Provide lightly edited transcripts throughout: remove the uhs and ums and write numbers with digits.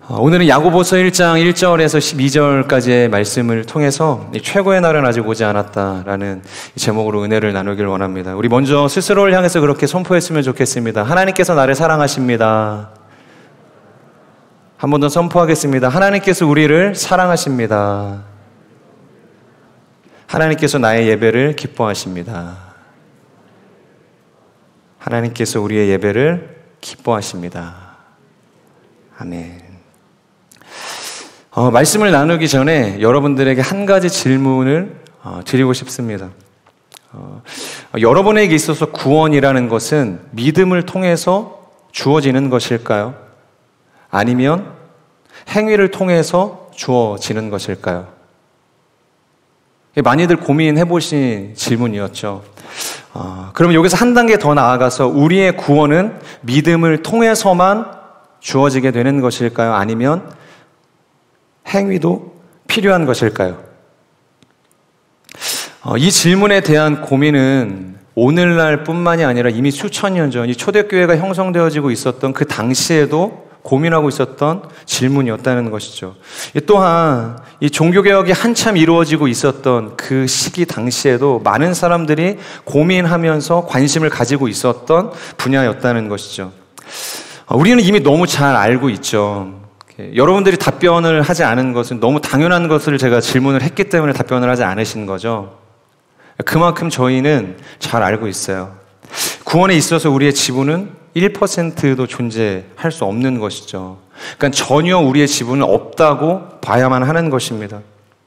오늘은 야고보서 1장 1절에서 12절까지의 말씀을 통해서 최고의 날은 아직 오지 않았다라는 제목으로 은혜를 나누길 원합니다. 우리 먼저 스스로를 향해서 그렇게 선포했으면 좋겠습니다. 하나님께서 나를 사랑하십니다. 한 번 더 선포하겠습니다. 하나님께서 우리를 사랑하십니다. 하나님께서 나의 예배를 기뻐하십니다. 하나님께서 우리의 예배를 기뻐하십니다. 아멘. 말씀을 나누기 전에 여러분들에게 한 가지 질문을 드리고 싶습니다. 여러분에게 있어서 구원이라는 것은 믿음을 통해서 주어지는 것일까요? 아니면 행위를 통해서 주어지는 것일까요? 많이들 고민해 보신 질문이었죠. 그러면 여기서 한 단계 더 나아가서 우리의 구원은 믿음을 통해서만 주어지게 되는 것일까요? 아니면 행위도 필요한 것일까요? 이 질문에 대한 고민은 오늘날 뿐만이 아니라 이미 수천 년 전 이 초대교회가 형성되어지고 있었던 그 당시에도 고민하고 있었던 질문이었다는 것이죠. 또한 이 종교개혁이 한참 이루어지고 있었던 그 시기 당시에도 많은 사람들이 고민하면서 관심을 가지고 있었던 분야였다는 것이죠. 우리는 이미 너무 잘 알고 있죠. 여러분들이 답변을 하지 않은 것은 너무 당연한 것을 제가 질문을 했기 때문에 답변을 하지 않으신 거죠. 그만큼 저희는 잘 알고 있어요. 구원에 있어서 우리의 지분은 1%도 존재할 수 없는 것이죠. 그러니까 전혀 우리의 지분은 없다고 봐야만 하는 것입니다.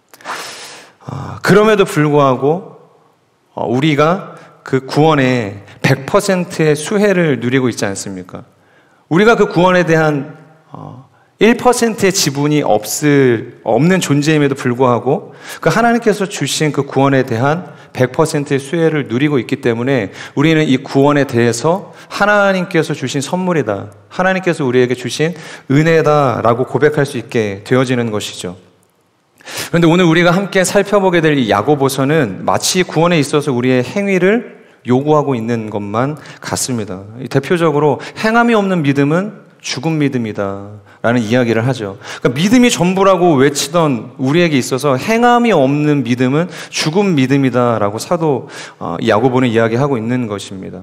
그럼에도 불구하고 우리가 그 구원의 100%의 수혜를 누리고 있지 않습니까? 우리가 그 구원에 대한 1%의 지분이 없는 존재임에도 불구하고 그 하나님께서 주신 그 구원에 대한 100%의 수혜를 누리고 있기 때문에 우리는 이 구원에 대해서 하나님께서 주신 선물이다, 하나님께서 우리에게 주신 은혜다라고 고백할 수 있게 되어지는 것이죠. 그런데 오늘 우리가 함께 살펴보게 될 이 야고보서는 마치 구원에 있어서 우리의 행위를 요구하고 있는 것만 같습니다. 대표적으로 행함이 없는 믿음은 죽은 믿음이다 라는 이야기를 하죠. 그러니까 믿음이 전부라고 외치던 우리에게 있어서 행함이 없는 믿음은 죽은 믿음이다 라고 사도 야고보는 이야기하고 있는 것입니다.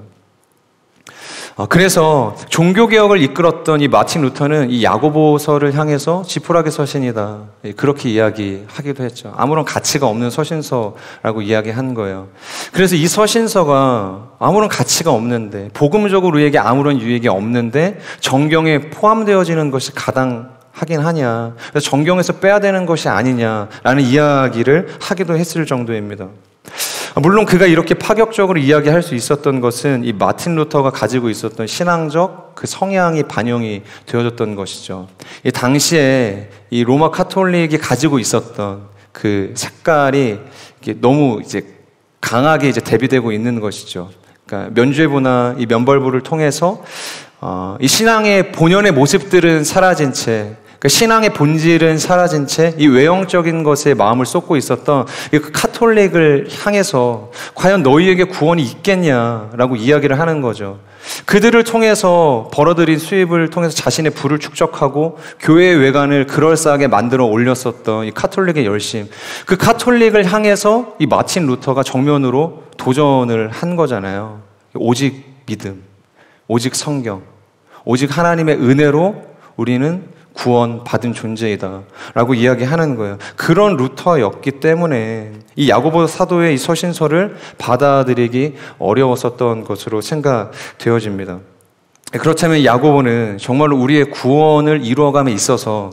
그래서 종교개혁을 이끌었던 이 마틴 루터는 이 야고보서를 향해서 지푸라기 서신이다 그렇게 이야기하기도 했죠. 아무런 가치가 없는 서신서라고 이야기한 거예요. 그래서 이 서신서가 아무런 가치가 없는데, 복음적으로 우리에게 아무런 유익이 없는데 정경에 포함되어지는 것이 가당하긴 하냐, 그래서 정경에서 빼야 되는 것이 아니냐라는 이야기를 하기도 했을 정도입니다. 물론 그가 이렇게 파격적으로 이야기할 수 있었던 것은 이 마틴 루터가 가지고 있었던 신앙적 그 성향이 반영이 되어졌던 것이죠. 이 당시에 이 로마 카톨릭이 가지고 있었던 그 색깔이 너무 이제 강하게 이제 대비되고 있는 것이죠. 그러니까 면죄부나 이 면벌부를 통해서 이 신앙의 본연의 모습들은 사라진 채, 그 신앙의 본질은 사라진 채 이 외형적인 것에 마음을 쏟고 있었던 그 카톨릭을 향해서 과연 너희에게 구원이 있겠냐라고 이야기를 하는 거죠. 그들을 통해서 벌어들인 수입을 통해서 자신의 부를 축적하고 교회의 외관을 그럴싸하게 만들어 올렸었던 이 카톨릭의 열심, 그 카톨릭을 향해서 이 마틴 루터가 정면으로 도전을 한 거잖아요. 오직 믿음, 오직 성경, 오직 하나님의 은혜로 우리는 구원받은 존재이다 라고 이야기하는 거예요. 그런 루터였기 때문에 이 야고보 사도의 이 서신서를 받아들이기 어려웠었던 것으로 생각되어집니다. 그렇다면 야고보는 정말로 우리의 구원을 이루어감에 있어서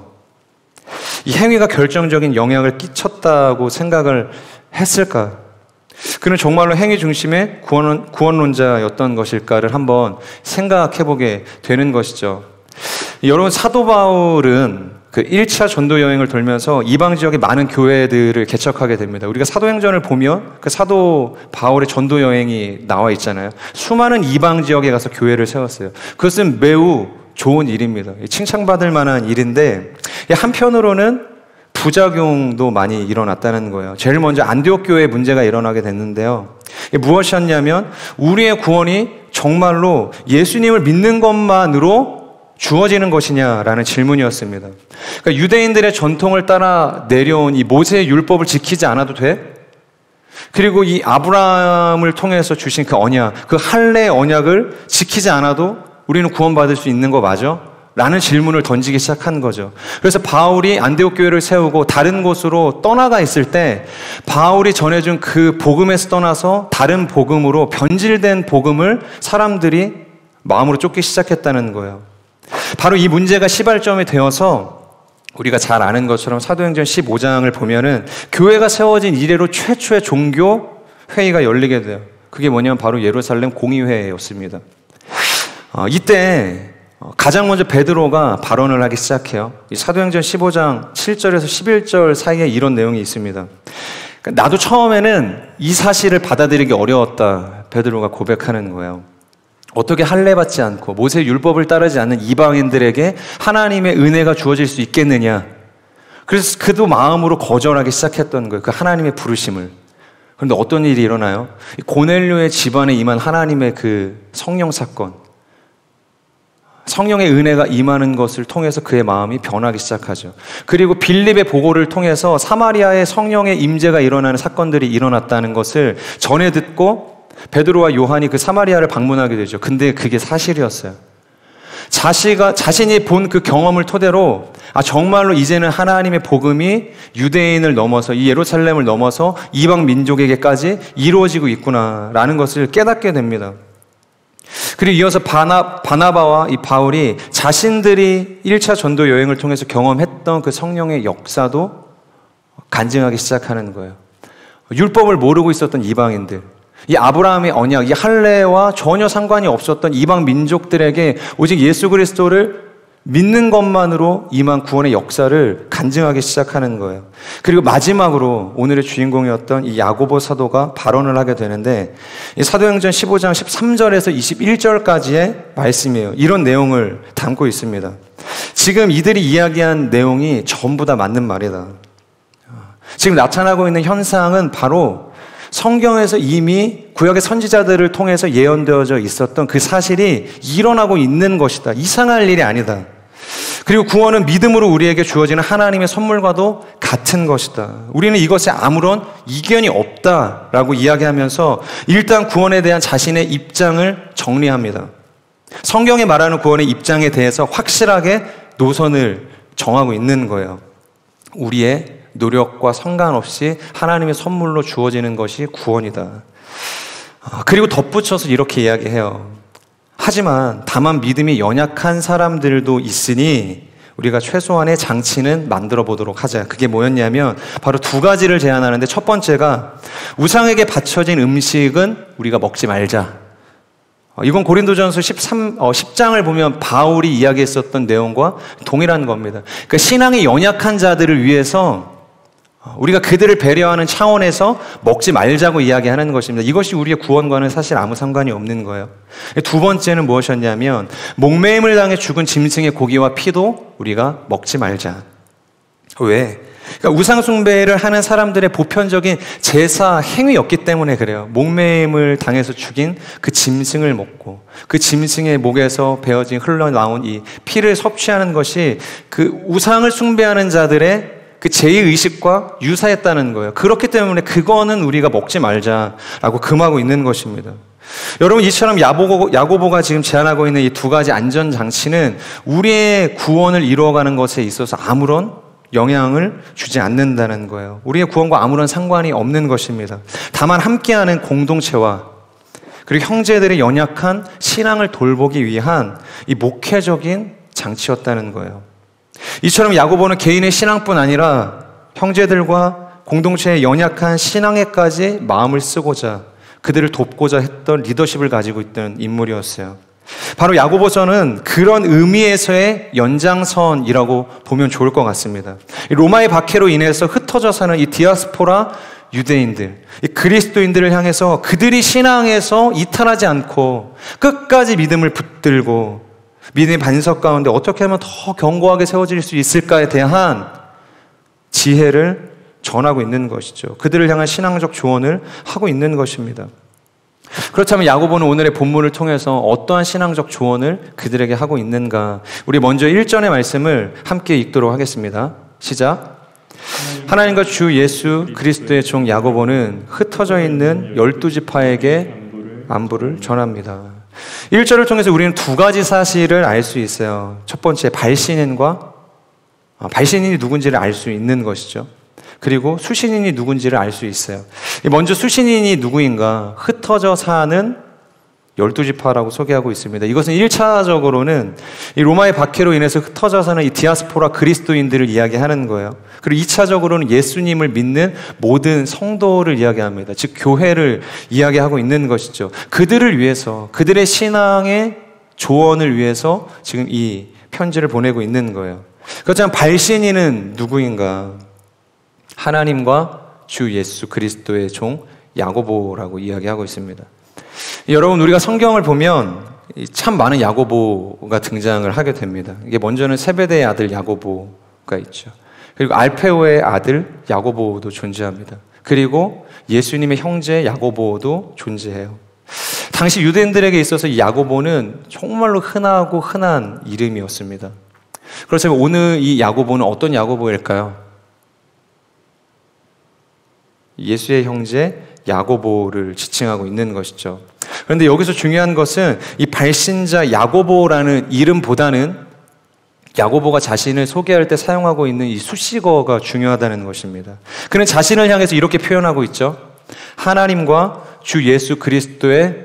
이 행위가 결정적인 영향을 끼쳤다고 생각을 했을까? 그는 정말로 행위 중심의 구원론자였던 것일까를 한번 생각해보게 되는 것이죠. 여러분, 사도 바울은 그 1차 전도 여행을 돌면서 이방 지역의 많은 교회들을 개척하게 됩니다. 우리가 사도행전을 보면 그 사도 바울의 전도 여행이 나와 있잖아요. 수많은 이방 지역에 가서 교회를 세웠어요. 그것은 매우 좋은 일입니다. 칭찬받을 만한 일인데 한편으로는 부작용도 많이 일어났다는 거예요. 제일 먼저 안디옥 교회에 문제가 일어나게 됐는데요. 무엇이었냐면 우리의 구원이 정말로 예수님을 믿는 것만으로 주어지는 것이냐라는 질문이었습니다. 그러니까 유대인들의 전통을 따라 내려온 이 모세의 율법을 지키지 않아도 돼? 그리고 이 아브라함을 통해서 주신 그 언약, 그 할례의 언약을 지키지 않아도 우리는 구원받을 수 있는 거 맞아? 라는 질문을 던지기 시작한 거죠. 그래서 바울이 안디옥 교회를 세우고 다른 곳으로 떠나가 있을 때 바울이 전해준 그 복음에서 떠나서 다른 복음으로 변질된 복음을 사람들이 마음으로 쫓기 시작했다는 거예요. 바로 이 문제가 시발점이 되어서 우리가 잘 아는 것처럼 사도행전 15장을 보면은 교회가 세워진 이래로 최초의 종교 회의가 열리게 돼요. 그게 뭐냐면 바로 예루살렘 공의회였습니다. 이때 가장 먼저 베드로가 발언을 하기 시작해요. 이 사도행전 15장 7절에서 11절 사이에 이런 내용이 있습니다. 그러니까 나도 처음에는 이 사실을 받아들이기 어려웠다. 베드로가 고백하는 거예요. 어떻게 할례 받지 않고 모세의 율법을 따르지 않는 이방인들에게 하나님의 은혜가 주어질 수 있겠느냐. 그래서 그도 마음으로 거절하기 시작했던 거예요. 그 하나님의 부르심을. 그런데 어떤 일이 일어나요? 고넬료의 집안에 임한 하나님의 그 성령 사건, 성령의 은혜가 임하는 것을 통해서 그의 마음이 변하기 시작하죠. 그리고 빌립의 보고를 통해서 사마리아의 성령의 임재가 일어나는 사건들이 일어났다는 것을 전해 듣고 베드로와 요한이 그 사마리아를 방문하게 되죠. 근데 그게 사실이었어요. 자신이 본 그 경험을 토대로 정말로 이제는 하나님의 복음이 유대인을 넘어서 이 예루살렘을 넘어서 이방 민족에게까지 이루어지고 있구나라는 것을 깨닫게 됩니다. 그리고 이어서 바나바와 이 바울이 자신들이 1차 전도 여행을 통해서 경험했던 그 성령의 역사도 간증하기 시작하는 거예요. 율법을 모르고 있었던 이방인들, 이 아브라함의 언약, 이 할례와 전혀 상관이 없었던 이방 민족들에게 오직 예수 그리스도를 믿는 것만으로 임한 구원의 역사를 간증하기 시작하는 거예요. 그리고 마지막으로 오늘의 주인공이었던 이 야고보 사도가 발언을 하게 되는데 이 사도행전 15장 13절에서 21절까지의 말씀이에요. 이런 내용을 담고 있습니다. 지금 이들이 이야기한 내용이 전부 다 맞는 말이다. 지금 나타나고 있는 현상은 바로 성경에서 이미 구약의 선지자들을 통해서 예언되어져 있었던 그 사실이 일어나고 있는 것이다. 이상할 일이 아니다. 그리고 구원은 믿음으로 우리에게 주어지는 하나님의 선물과도 같은 것이다. 우리는 이것에 아무런 이견이 없다라고 이야기하면서 일단 구원에 대한 자신의 입장을 정리합니다. 성경이 말하는 구원의 입장에 대해서 확실하게 노선을 정하고 있는 거예요. 우리의 노력과 상관없이 하나님의 선물로 주어지는 것이 구원이다. 그리고 덧붙여서 이렇게 이야기해요. 하지만 다만 믿음이 연약한 사람들도 있으니 우리가 최소한의 장치는 만들어 보도록 하자. 그게 뭐였냐면 바로 두 가지를 제안하는데 첫 번째가 우상에게 바쳐진 음식은 우리가 먹지 말자. 이건 고린도전서 10장을 보면 바울이 이야기했었던 내용과 동일한 겁니다. 그러니까 신앙이 연약한 자들을 위해서 우리가 그들을 배려하는 차원에서 먹지 말자고 이야기하는 것입니다. 이것이 우리의 구원과는 사실 아무 상관이 없는 거예요. 두 번째는 무엇이었냐면 목매임을 당해 죽은 짐승의 고기와 피도 우리가 먹지 말자. 왜? 그러니까 우상 숭배를 하는 사람들의 보편적인 제사 행위였기 때문에 그래요. 목매임을 당해서 죽인 그 짐승을 먹고 그 짐승의 목에서 베어진 흘러나온 이 피를 섭취하는 것이 그 우상을 숭배하는 자들의 그 제의의식과 유사했다는 거예요. 그렇기 때문에 그거는 우리가 먹지 말자라고 금하고 있는 것입니다. 여러분, 이처럼 야고보가 지금 제안하고 있는 이 두 가지 안전장치는 우리의 구원을 이루어가는 것에 있어서 아무런 영향을 주지 않는다는 거예요. 우리의 구원과 아무런 상관이 없는 것입니다. 다만 함께하는 공동체와 그리고 형제들의 연약한 신앙을 돌보기 위한 이 목회적인 장치였다는 거예요. 이처럼 야고보는 개인의 신앙뿐 아니라 형제들과 공동체의 연약한 신앙에까지 마음을 쓰고자 그들을 돕고자 했던 리더십을 가지고 있던 인물이었어요. 바로 야고보서는 그런 의미에서의 연장선이라고 보면 좋을 것 같습니다. 로마의 박해로 인해서 흩어져 사는 이 디아스포라 유대인들, 이 그리스도인들을 향해서 그들이 신앙에서 이탈하지 않고 끝까지 믿음을 붙들고 믿음의 반석 가운데 어떻게 하면 더 견고하게 세워질 수 있을까에 대한 지혜를 전하고 있는 것이죠. 그들을 향한 신앙적 조언을 하고 있는 것입니다. 그렇다면 야고보는 오늘의 본문을 통해서 어떠한 신앙적 조언을 그들에게 하고 있는가? 우리 먼저 1절의 말씀을 함께 읽도록 하겠습니다. 시작. 하나님과 주 예수 그리스도의 종 야고보는 흩어져 있는 12지파에게 안부를 전합니다. 1절을 통해서 우리는 두 가지 사실을 알 수 있어요. 첫 번째, 발신인과 발신인이 누군지를 알 수 있는 것이죠. 그리고 수신인이 누군지를 알 수 있어요. 먼저 수신인이 누구인가? 흩어져 사는 12지파라고 소개하고 있습니다. 이것은 1차적으로는 이 로마의 박해로 인해서 흩어져 사는 이 디아스포라 그리스도인들을 이야기하는 거예요. 그리고 2차적으로는 예수님을 믿는 모든 성도를 이야기합니다. 즉 교회를 이야기하고 있는 것이죠. 그들을 위해서, 그들의 신앙의 조언을 위해서 지금 이 편지를 보내고 있는 거예요. 그렇지만 발신인은 누구인가? 하나님과 주 예수 그리스도의 종 야고보라고 이야기하고 있습니다. 여러분, 우리가 성경을 보면 참 많은 야고보가 등장을 하게 됩니다. 이게 먼저는 세베대의 아들 야고보가 있죠. 그리고 알페오의 아들 야고보도 존재합니다. 그리고 예수님의 형제 야고보도 존재해요. 당시 유대인들에게 있어서 이 야고보는 정말로 흔하고 흔한 이름이었습니다. 그렇다면 오늘 이 야고보는 어떤 야고보일까요? 예수의 형제 야고보를 지칭하고 있는 것이죠. 그런데 여기서 중요한 것은 이 발신자 야고보라는 이름보다는 야고보가 자신을 소개할 때 사용하고 있는 이 수식어가 중요하다는 것입니다. 그는 자신을 향해서 이렇게 표현하고 있죠. 하나님과 주 예수 그리스도의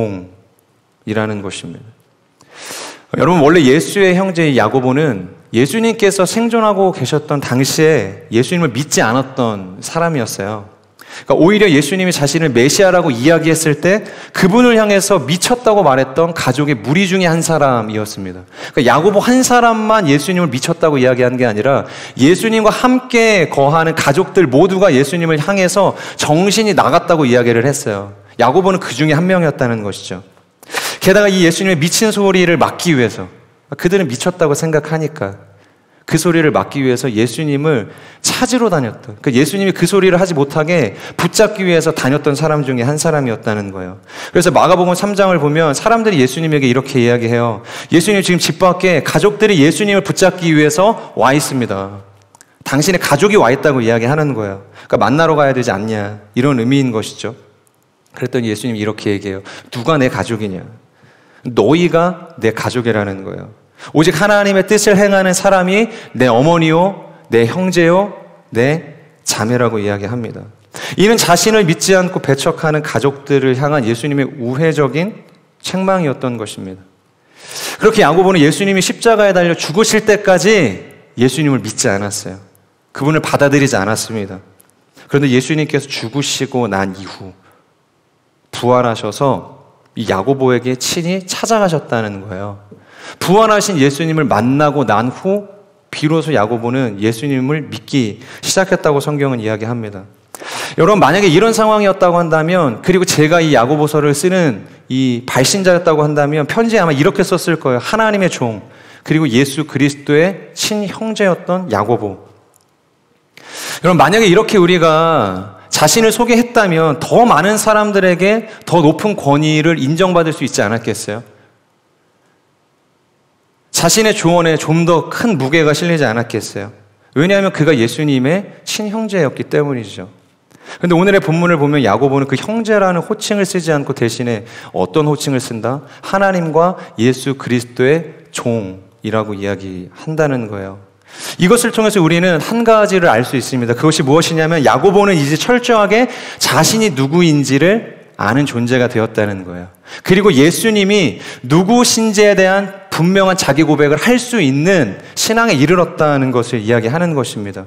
종이라는 것입니다. 여러분, 원래 예수의 형제 야고보는 예수님께서 생존하고 계셨던 당시에 예수님을 믿지 않았던 사람이었어요. 그러니까 오히려 예수님이 자신을 메시아라고 이야기했을 때 그분을 향해서 미쳤다고 말했던 가족의 무리 중에 한 사람이었습니다. 그러니까 야고보 한 사람만 예수님을 미쳤다고 이야기한 게 아니라 예수님과 함께 거하는 가족들 모두가 예수님을 향해서 정신이 나갔다고 이야기를 했어요. 야고보는 그 중에 한 명이었다는 것이죠. 게다가 이 예수님의 미친 소리를 막기 위해서, 그들은 미쳤다고 생각하니까 그 소리를 막기 위해서 예수님을 찾으러 다녔던, 그러니까 예수님이 그 소리를 하지 못하게 붙잡기 위해서 다녔던 사람 중에 한 사람이었다는 거예요. 그래서 마가복음 3장을 보면 사람들이 예수님에게 이렇게 이야기해요. 예수님 지금 집 밖에 가족들이 예수님을 붙잡기 위해서 와 있습니다. 당신의 가족이 와 있다고 이야기하는 거예요. 그러니까 만나러 가야 되지 않냐, 이런 의미인 것이죠. 그랬더니 예수님이 이렇게 얘기해요. 누가 내 가족이냐? 너희가 내 가족이라는 거예요. 오직 하나님의 뜻을 행하는 사람이 내 어머니요, 내 형제요, 내 자매라고 이야기합니다. 이는 자신을 믿지 않고 배척하는 가족들을 향한 예수님의 우회적인 책망이었던 것입니다. 그렇게 야고보는 예수님이 십자가에 달려 죽으실 때까지 예수님을 믿지 않았어요. 그분을 받아들이지 않았습니다. 그런데 예수님께서 죽으시고 난 이후 부활하셔서 이 야고보에게 친히 찾아가셨다는 거예요. 부활하신 예수님을 만나고 난 후 비로소 야고보는 예수님을 믿기 시작했다고 성경은 이야기합니다. 여러분, 만약에 이런 상황이었다고 한다면, 그리고 제가 이 야고보서를 쓰는 이 발신자였다고 한다면 편지에 아마 이렇게 썼을 거예요. 하나님의 종, 그리고 예수 그리스도의 친형제였던 야고보. 여러분, 만약에 이렇게 우리가 자신을 소개했다면 더 많은 사람들에게 더 높은 권위를 인정받을 수 있지 않았겠어요? 자신의 조언에 좀 더 큰 무게가 실리지 않았겠어요? 왜냐하면 그가 예수님의 친형제였기 때문이죠. 그런데 오늘의 본문을 보면 야고보는 그 형제라는 호칭을 쓰지 않고 대신에 어떤 호칭을 쓴다? 하나님과 예수 그리스도의 종이라고 이야기한다는 거예요. 이것을 통해서 우리는 한 가지를 알 수 있습니다. 그것이 무엇이냐면 야고보는 이제 철저하게 자신이 누구인지를 아는 존재가 되었다는 거예요. 그리고 예수님이 누구신지에 대한 분명한 자기 고백을 할 수 있는 신앙에 이르렀다는 것을 이야기하는 것입니다.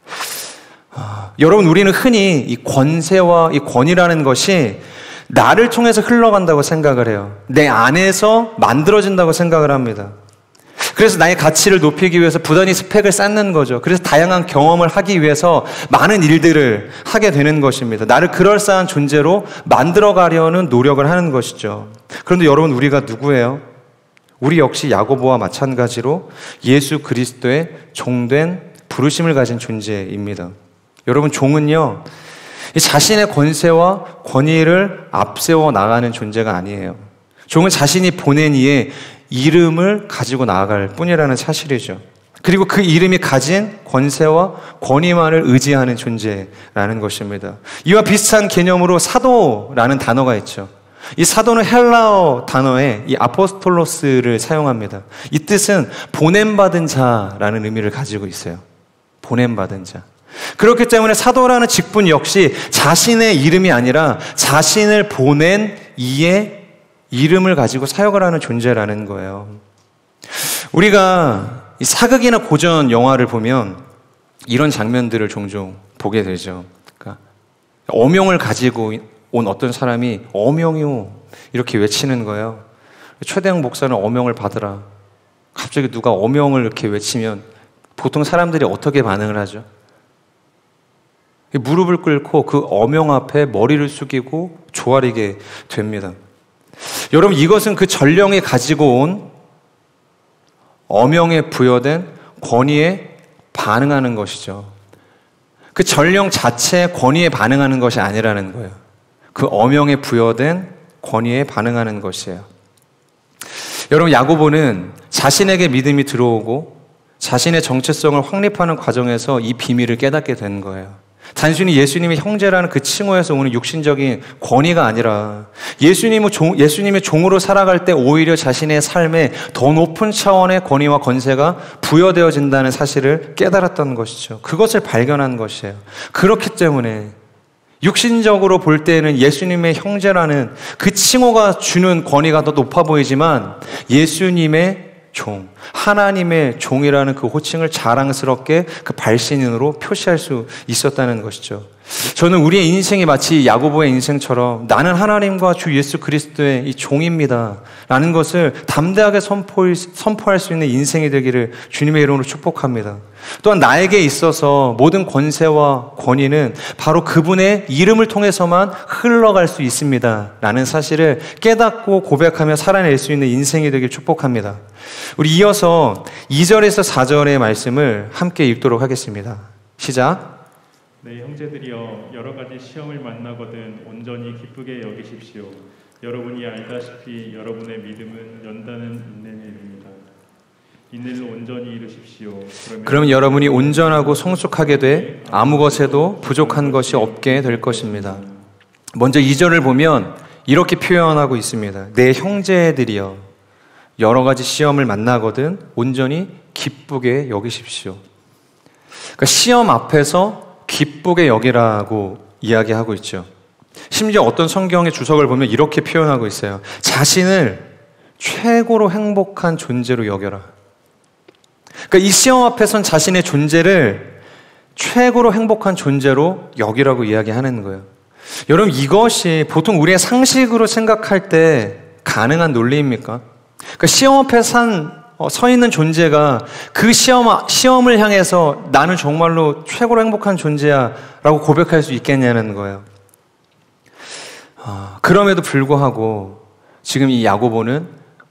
여러분, 우리는 흔히 이 권세와 이 권위라는 것이 나를 통해서 흘러간다고 생각을 해요. 내 안에서 만들어진다고 생각을 합니다. 그래서 나의 가치를 높이기 위해서 부단히 스펙을 쌓는 거죠. 그래서 다양한 경험을 하기 위해서 많은 일들을 하게 되는 것입니다. 나를 그럴싸한 존재로 만들어가려는 노력을 하는 것이죠. 그런데 여러분, 우리가 누구예요? 우리 역시 야고보와 마찬가지로 예수 그리스도의 종된 부르심을 가진 존재입니다. 여러분, 종은요, 자신의 권세와 권위를 앞세워 나가는 존재가 아니에요. 종은 자신이 보낸 이의 이름을 가지고 나아갈 뿐이라는 사실이죠. 그리고 그 이름이 가진 권세와 권위만을 의지하는 존재라는 것입니다. 이와 비슷한 개념으로 사도라는 단어가 있죠. 이 사도는 헬라어 단어에 이 아포스톨로스를 사용합니다. 이 뜻은 보냄받은 자라는 의미를 가지고 있어요. 보냄받은 자. 그렇기 때문에 사도라는 직분 역시 자신의 이름이 아니라 자신을 보낸 이의 이름을 가지고 사역을 하는 존재라는 거예요. 우리가 이 사극이나 고전 영화를 보면 이런 장면들을 종종 보게 되죠. 그러니까 어명을 가지고 온 어떤 사람이 어명이요 이렇게 외치는 거예요. 최대형 목사는 어명을 받으라. 갑자기 누가 어명을 이렇게 외치면 보통 사람들이 어떻게 반응을 하죠? 무릎을 꿇고 그 어명 앞에 머리를 숙이고 조아리게 됩니다. 여러분, 이것은 그 전령이 가지고 온 어명에 부여된 권위에 반응하는 것이죠. 그 전령 자체의 권위에 반응하는 것이 아니라는 거예요. 그 어명에 부여된 권위에 반응하는 것이에요. 여러분, 야고보는 자신에게 믿음이 들어오고 자신의 정체성을 확립하는 과정에서 이 비밀을 깨닫게 된 거예요. 단순히 예수님의 형제라는 그 칭호에서 오는 육신적인 권위가 아니라 예수님의 종으로 살아갈 때 오히려 자신의 삶에 더 높은 차원의 권위와 권세가 부여되어진다는 사실을 깨달았던 것이죠. 그것을 발견한 것이에요. 그렇기 때문에 육신적으로 볼 때에는 예수님의 형제라는 그 칭호가 주는 권위가 더 높아 보이지만 예수님의 종, 하나님의 종이라는 그 호칭을 자랑스럽게 그 발신인으로 표시할 수 있었다는 것이죠. 저는 우리의 인생이 마치 야고보의 인생처럼 나는 하나님과 주 예수 그리스도의 이 종입니다 라는 것을 담대하게 선포할 수 있는 인생이 되기를 주님의 이름으로 축복합니다. 또한 나에게 있어서 모든 권세와 권위는 바로 그분의 이름을 통해서만 흘러갈 수 있습니다 라는 사실을 깨닫고 고백하며 살아낼 수 있는 인생이 되길 축복합니다. 우리 이어서 2절에서 4절의 말씀을 함께 읽도록 하겠습니다. 시작. 네, 형제들이여, 여러 가지 시험을 만나거든 온전히 기쁘게 여기십시오. 여러분이 알다시피 여러분의 믿음은 연단은 인내를 이룹니다. 인내를 온전히 이루십시오. 그럼 여러분이 온전하고 성숙하게 돼 아무 것에도 부족한 것이 없게 될 것입니다. 먼저 2절을 보면 이렇게 표현하고 있습니다. 내 형제들이여, 여러 가지 시험을 만나거든 온전히 기쁘게 여기십시오. 그러니까 시험 앞에서 기쁘게 여기라고 이야기하고 있죠. 심지어 어떤 성경의 주석을 보면 이렇게 표현하고 있어요. 자신을 최고로 행복한 존재로 여겨라. 그러니까 이 시험 앞에선 자신의 존재를 최고로 행복한 존재로 여기라고 이야기하는 거예요. 여러분, 이것이 보통 우리의 상식으로 생각할 때 가능한 논리입니까? 그러니까 시험 앞에 서 있는 존재가 그 시험을 향해서 나는 정말로 최고로 행복한 존재야 라고 고백할 수 있겠냐는 거예요. 그럼에도 불구하고 지금 이 야고보는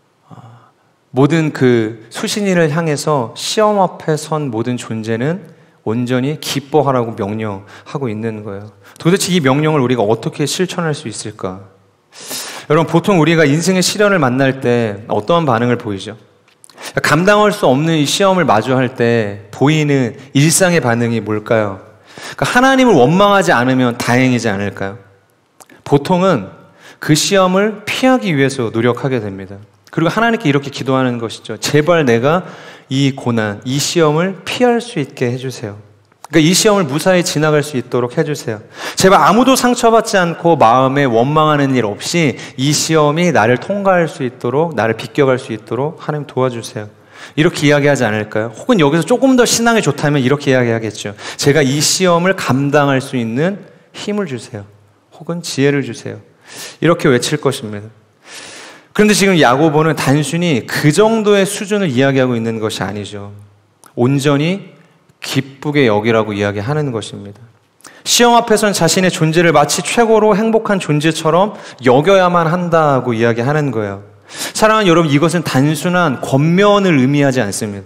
모든 그 수신인을 향해서 시험 앞에 선 모든 존재는 온전히 기뻐하라고 명령하고 있는 거예요. 도대체 이 명령을 우리가 어떻게 실천할 수 있을까? 여러분, 보통 우리가 인생의 시련을 만날 때 어떠한 반응을 보이죠? 감당할 수 없는 이 시험을 마주할 때 보이는 일상의 반응이 뭘까요? 그러니까 하나님을 원망하지 않으면 다행이지 않을까요? 보통은 그 시험을 피하기 위해서 노력하게 됩니다. 그리고 하나님께 이렇게 기도하는 것이죠. 제발 내가 이 고난, 이 시험을 피할 수 있게 해주세요. 그러니까 이 시험을 무사히 지나갈 수 있도록 해주세요. 제발 아무도 상처받지 않고 마음에 원망하는 일 없이 이 시험이 나를 통과할 수 있도록, 나를 비껴갈 수 있도록 하나님 도와주세요. 이렇게 이야기하지 않을까요? 혹은 여기서 조금 더 신앙이 좋다면 이렇게 이야기하겠죠. 제가 이 시험을 감당할 수 있는 힘을 주세요. 혹은 지혜를 주세요. 이렇게 외칠 것입니다. 그런데 지금 야고보는 단순히 그 정도의 수준을 이야기하고 있는 것이 아니죠. 온전히 기쁘게 여기라고 이야기하는 것입니다. 시험 앞에선 자신의 존재를 마치 최고로 행복한 존재처럼 여겨야만 한다고 이야기하는 거예요. 사랑하는 여러분, 이것은 단순한 권면을 의미하지 않습니다.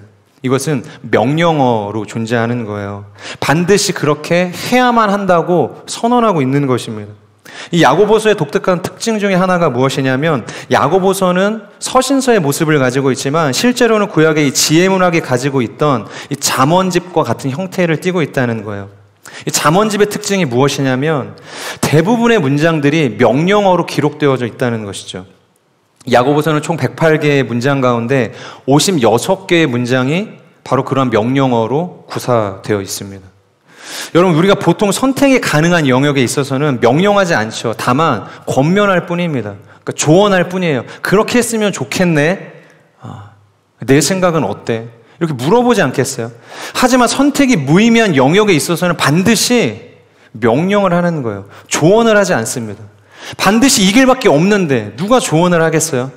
이것은 명령어로 존재하는 거예요. 반드시 그렇게 해야만 한다고 선언하고 있는 것입니다. 이 야고보서의 독특한 특징 중에 하나가 무엇이냐면 야고보서는 서신서의 모습을 가지고 있지만 실제로는 구약의 이 지혜문학이 가지고 있던 이 잠언집과 같은 형태를 띠고 있다는 거예요. 이 잠언집의 특징이 무엇이냐면 대부분의 문장들이 명령어로 기록되어져 있다는 것이죠. 야고보서는 총 108개의 문장 가운데 56개의 문장이 바로 그러한 명령어로 구사되어 있습니다. 여러분, 우리가 보통 선택이 가능한 영역에 있어서는 명령하지 않죠. 다만 권면할 뿐입니다. 그러니까 조언할 뿐이에요. 그렇게 했으면 좋겠네. 내 생각은 어때? 이렇게 물어보지 않겠어요? 하지만 선택이 무의미한 영역에 있어서는 반드시 명령을 하는 거예요. 조언을 하지 않습니다. 반드시 이 길밖에 없는데 누가 조언을 하겠어요?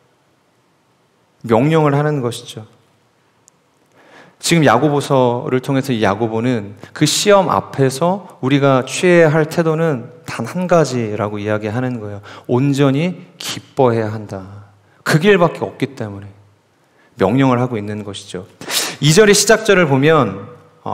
명령을 하는 것이죠. 지금 야고보서를 통해서 이 야고보는 그 시험 앞에서 우리가 취해야 할 태도는 단 한 가지라고 이야기하는 거예요. 온전히 기뻐해야 한다. 그 길밖에 없기 때문에 명령을 하고 있는 것이죠. 2절의 시작절을 보면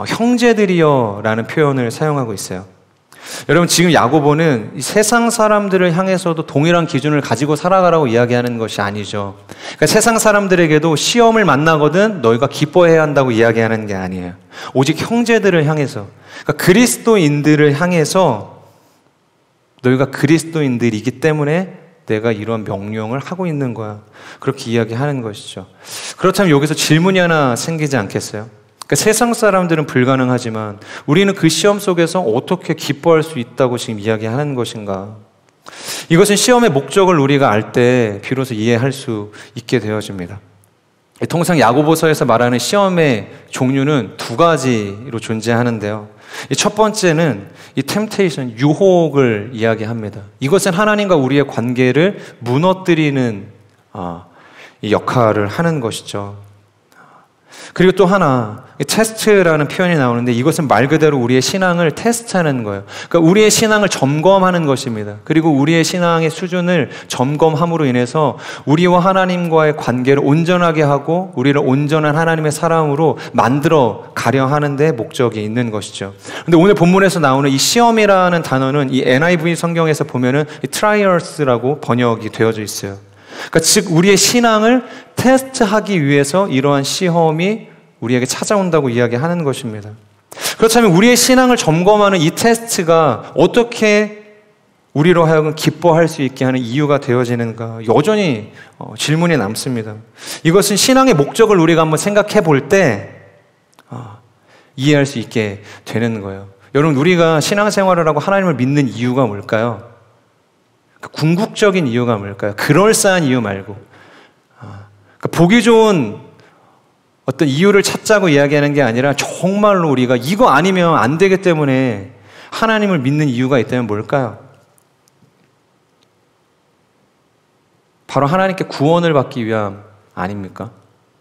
형제들이여 라는 표현을 사용하고 있어요. 여러분, 지금 야고보는 이 세상 사람들을 향해서도 동일한 기준을 가지고 살아가라고 이야기하는 것이 아니죠. 그러니까 세상 사람들에게도 시험을 만나거든 너희가 기뻐해야 한다고 이야기하는 게 아니에요. 오직 형제들을 향해서, 그러니까 그리스도인들을 향해서 너희가 그리스도인들이기 때문에 내가 이런 명령을 하고 있는 거야. 그렇게 이야기하는 것이죠. 그렇다면 여기서 질문이 하나 생기지 않겠어요? 그러니까 세상 사람들은 불가능하지만 우리는 그 시험 속에서 어떻게 기뻐할 수 있다고 지금 이야기하는 것인가? 이것은 시험의 목적을 우리가 알 때 비로소 이해할 수 있게 되어집니다. 통상 야고보서에서 말하는 시험의 종류는 두 가지로 존재하는데요. 첫 번째는 이 temptation, 유혹을 이야기합니다. 이것은 하나님과 우리의 관계를 무너뜨리는 이 역할을 하는 것이죠. 그리고 또 하나, 테스트라는 표현이 나오는데 이것은 말 그대로 우리의 신앙을 테스트하는 거예요. 그러니까 우리의 신앙을 점검하는 것입니다. 그리고 우리의 신앙의 수준을 점검함으로 인해서 우리와 하나님과의 관계를 온전하게 하고 우리를 온전한 하나님의 사람으로 만들어 가려 하는 데 목적이 있는 것이죠. 근데 오늘 본문에서 나오는 이 시험이라는 단어는 이 NIV 성경에서 보면은 이 trials라고 번역이 되어져 있어요. 그러니까 즉 우리의 신앙을 테스트하기 위해서 이러한 시험이 우리에게 찾아온다고 이야기하는 것입니다. 그렇다면 우리의 신앙을 점검하는 이 테스트가 어떻게 우리로 하여금 기뻐할 수 있게 하는 이유가 되어지는가? 여전히 질문이 남습니다. 이것은 신앙의 목적을 우리가 한번 생각해 볼 때 이해할 수 있게 되는 거예요. 여러분, 우리가 신앙생활을 하고 하나님을 믿는 이유가 뭘까요? 궁극적인 이유가 뭘까요? 그럴싸한 이유 말고 보기 좋은 어떤 이유를 찾자고 이야기하는 게 아니라 정말로 우리가 이거 아니면 안 되기 때문에 하나님을 믿는 이유가 있다면 뭘까요? 바로 하나님께 구원을 받기 위함 아닙니까?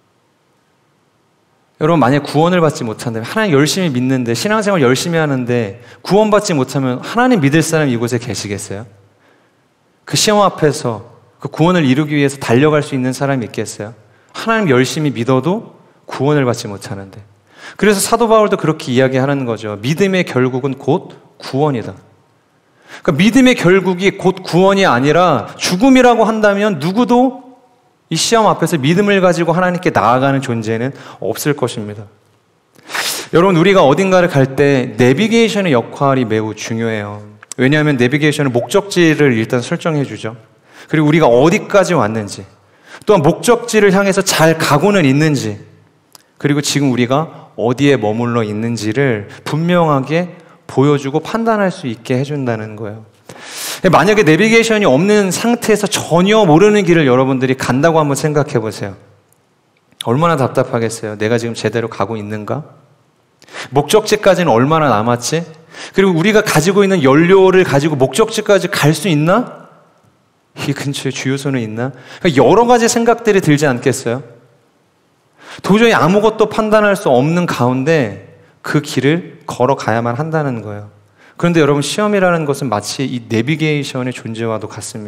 여러분, 만약 구원을 받지 못한다면 하나님 열심히 믿는데 신앙생활 열심히 하는데 구원받지 못하면 하나님 믿을 사람 이곳에 계시겠어요? 그 시험 앞에서 그 구원을 이루기 위해서 달려갈 수 있는 사람이 있겠어요? 하나님 열심히 믿어도 구원을 받지 못하는데. 그래서 사도 바울도 그렇게 이야기하는 거죠. 믿음의 결국은 곧 구원이다. 그러니까 믿음의 결국이 곧 구원이 아니라 죽음이라고 한다면 누구도 이 시험 앞에서 믿음을 가지고 하나님께 나아가는 존재는 없을 것입니다. 여러분, 우리가 어딘가를 갈 때 내비게이션의 역할이 매우 중요해요. 왜냐하면 내비게이션은 목적지를 일단 설정해 주죠. 그리고 우리가 어디까지 왔는지, 또한 목적지를 향해서 잘 가고는 있는지, 그리고 지금 우리가 어디에 머물러 있는지를 분명하게 보여주고 판단할 수 있게 해준다는 거예요. 만약에 내비게이션이 없는 상태에서 전혀 모르는 길을 여러분들이 간다고 한번 생각해 보세요. 얼마나 답답하겠어요? 내가 지금 제대로 가고 있는가? 목적지까지는 얼마나 남았지? 그리고 우리가 가지고 있는 연료를 가지고 목적지까지 갈 수 있나? 이 근처에 주유소는 있나? 여러 가지 생각들이 들지 않겠어요? 도저히 아무것도 판단할 수 없는 가운데 그 길을 걸어가야만 한다는 거예요. 그런데 여러분, 시험이라는 것은 마치 이 내비게이션의 존재와도 같습니다.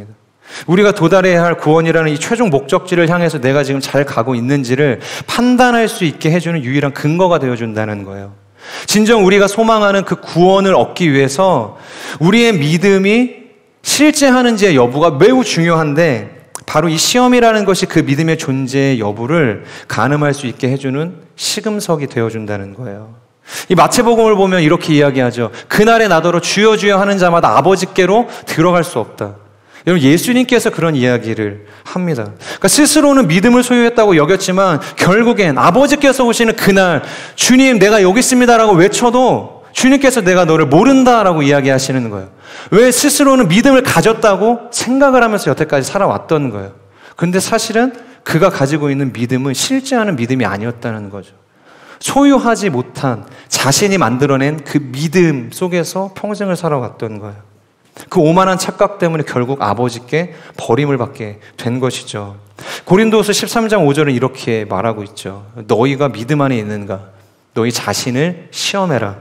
우리가 도달해야 할 구원이라는 이 최종 목적지를 향해서 내가 지금 잘 가고 있는지를 판단할 수 있게 해주는 유일한 근거가 되어준다는 거예요. 진정 우리가 소망하는 그 구원을 얻기 위해서 우리의 믿음이 실제하는지의 여부가 매우 중요한데, 바로 이 시험이라는 것이 그 믿음의 존재의 여부를 가늠할 수 있게 해주는 시금석이 되어준다는 거예요. 이 마태복음을 보면 이렇게 이야기하죠. 그날에 나더러 주여 주여 하는 자마다 아버지께로 들어갈 수 없다. 여러분, 예수님께서 그런 이야기를 합니다. 그러니까 스스로는 믿음을 소유했다고 여겼지만 결국엔 아버지께서 오시는 그날, 주님 내가 여기 있습니다라고 외쳐도 주님께서 내가 너를 모른다라고 이야기하시는 거예요. 왜? 스스로는 믿음을 가졌다고 생각을 하면서 여태까지 살아왔던 거예요. 그런데 사실은 그가 가지고 있는 믿음은 실제하는 믿음이 아니었다는 거죠. 소유하지 못한 자신이 만들어낸 그 믿음 속에서 평생을 살아왔던 거예요. 그 오만한 착각 때문에 결국 아버지께 버림을 받게 된 것이죠. 고린도후서 13장 5절은 이렇게 말하고 있죠. 너희가 믿음 안에 있는가? 너희 자신을 시험해라.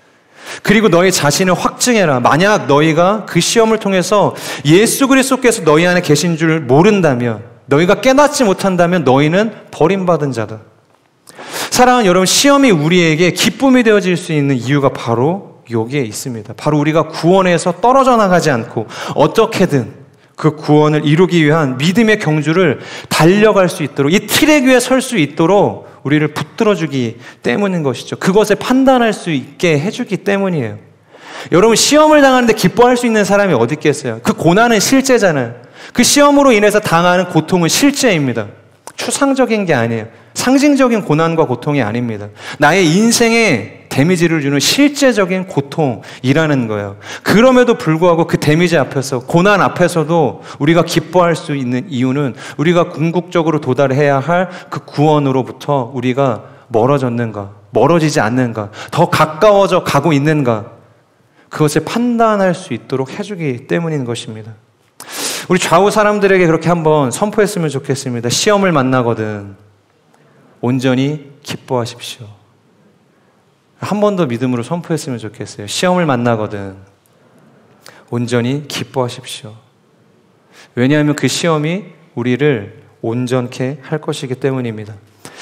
그리고 너희 자신을 확증해라. 만약 너희가 그 시험을 통해서 예수 그리스도께서 너희 안에 계신 줄 모른다면, 너희가 깨닫지 못한다면 너희는 버림받은 자다. 사랑하는 여러분, 시험이 우리에게 기쁨이 되어질 수 있는 이유가 바로 여기에 있습니다. 바로 우리가 구원에서 떨어져 나가지 않고 어떻게든 그 구원을 이루기 위한 믿음의 경주를 달려갈 수 있도록, 이 트랙 위에 설 수 있도록 우리를 붙들어주기 때문인 것이죠. 그것을 판단할 수 있게 해주기 때문이에요. 여러분, 시험을 당하는데 기뻐할 수 있는 사람이 어디 있겠어요? 그 고난은 실제잖아요. 그 시험으로 인해서 당하는 고통은 실제입니다. 추상적인 게 아니에요. 상징적인 고난과 고통이 아닙니다. 나의 인생에 데미지를 주는 실제적인 고통이라는 거예요. 그럼에도 불구하고 그 데미지 앞에서, 고난 앞에서도 우리가 기뻐할 수 있는 이유는 우리가 궁극적으로 도달해야 할 그 구원으로부터 우리가 멀어졌는가, 멀어지지 않는가, 더 가까워져 가고 있는가, 그것을 판단할 수 있도록 해주기 때문인 것입니다. 우리 좌우 사람들에게 그렇게 한번 선포했으면 좋겠습니다. 시험을 만나거든 온전히 기뻐하십시오. 한 번 더 믿음으로 선포했으면 좋겠어요. 시험을 만나거든 온전히 기뻐하십시오. 왜냐하면 그 시험이 우리를 온전케 할 것이기 때문입니다.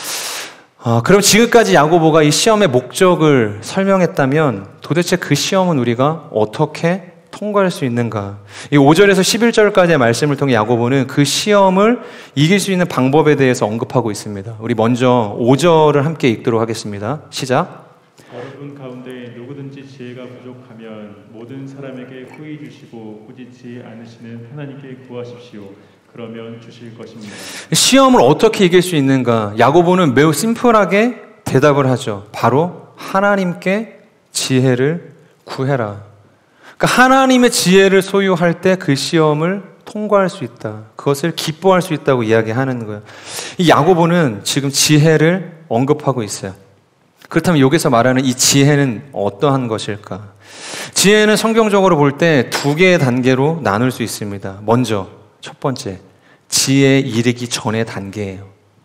그럼 지금까지 야고보가 이 시험의 목적을 설명했다면 도대체 그 시험은 우리가 어떻게 통과할 수 있는가? 이 5절에서 11절까지의 말씀을 통해 야고보는 그 시험을 이길 수 있는 방법에 대해서 언급하고 있습니다. 우리 먼저 5절을 함께 읽도록 하겠습니다. 시작. 여러분 가운데 누구든지 지혜가 부족하면 모든 사람에게 후히 주시고 꾸짖지 않으시는 하나님께 구하십시오. 그러면 주실 것입니다. 시험을 어떻게 이길 수 있는가? 야고보는 매우 심플하게 대답을 하죠. 바로 하나님께 지혜를 구해라. 그러니까 하나님의 지혜를 소유할 때 그 시험을 통과할 수 있다. 그것을 기뻐할 수 있다고 이야기하는 거예요. 이 야고보는 지금 지혜를 언급하고 있어요. 그렇다면 여기서 말하는 이 지혜는 어떠한 것일까? 지혜는 성경적으로 볼 때 두 개의 단계로 나눌 수 있습니다. 먼저 첫 번째, 지혜에 이르기 전의 단계예요.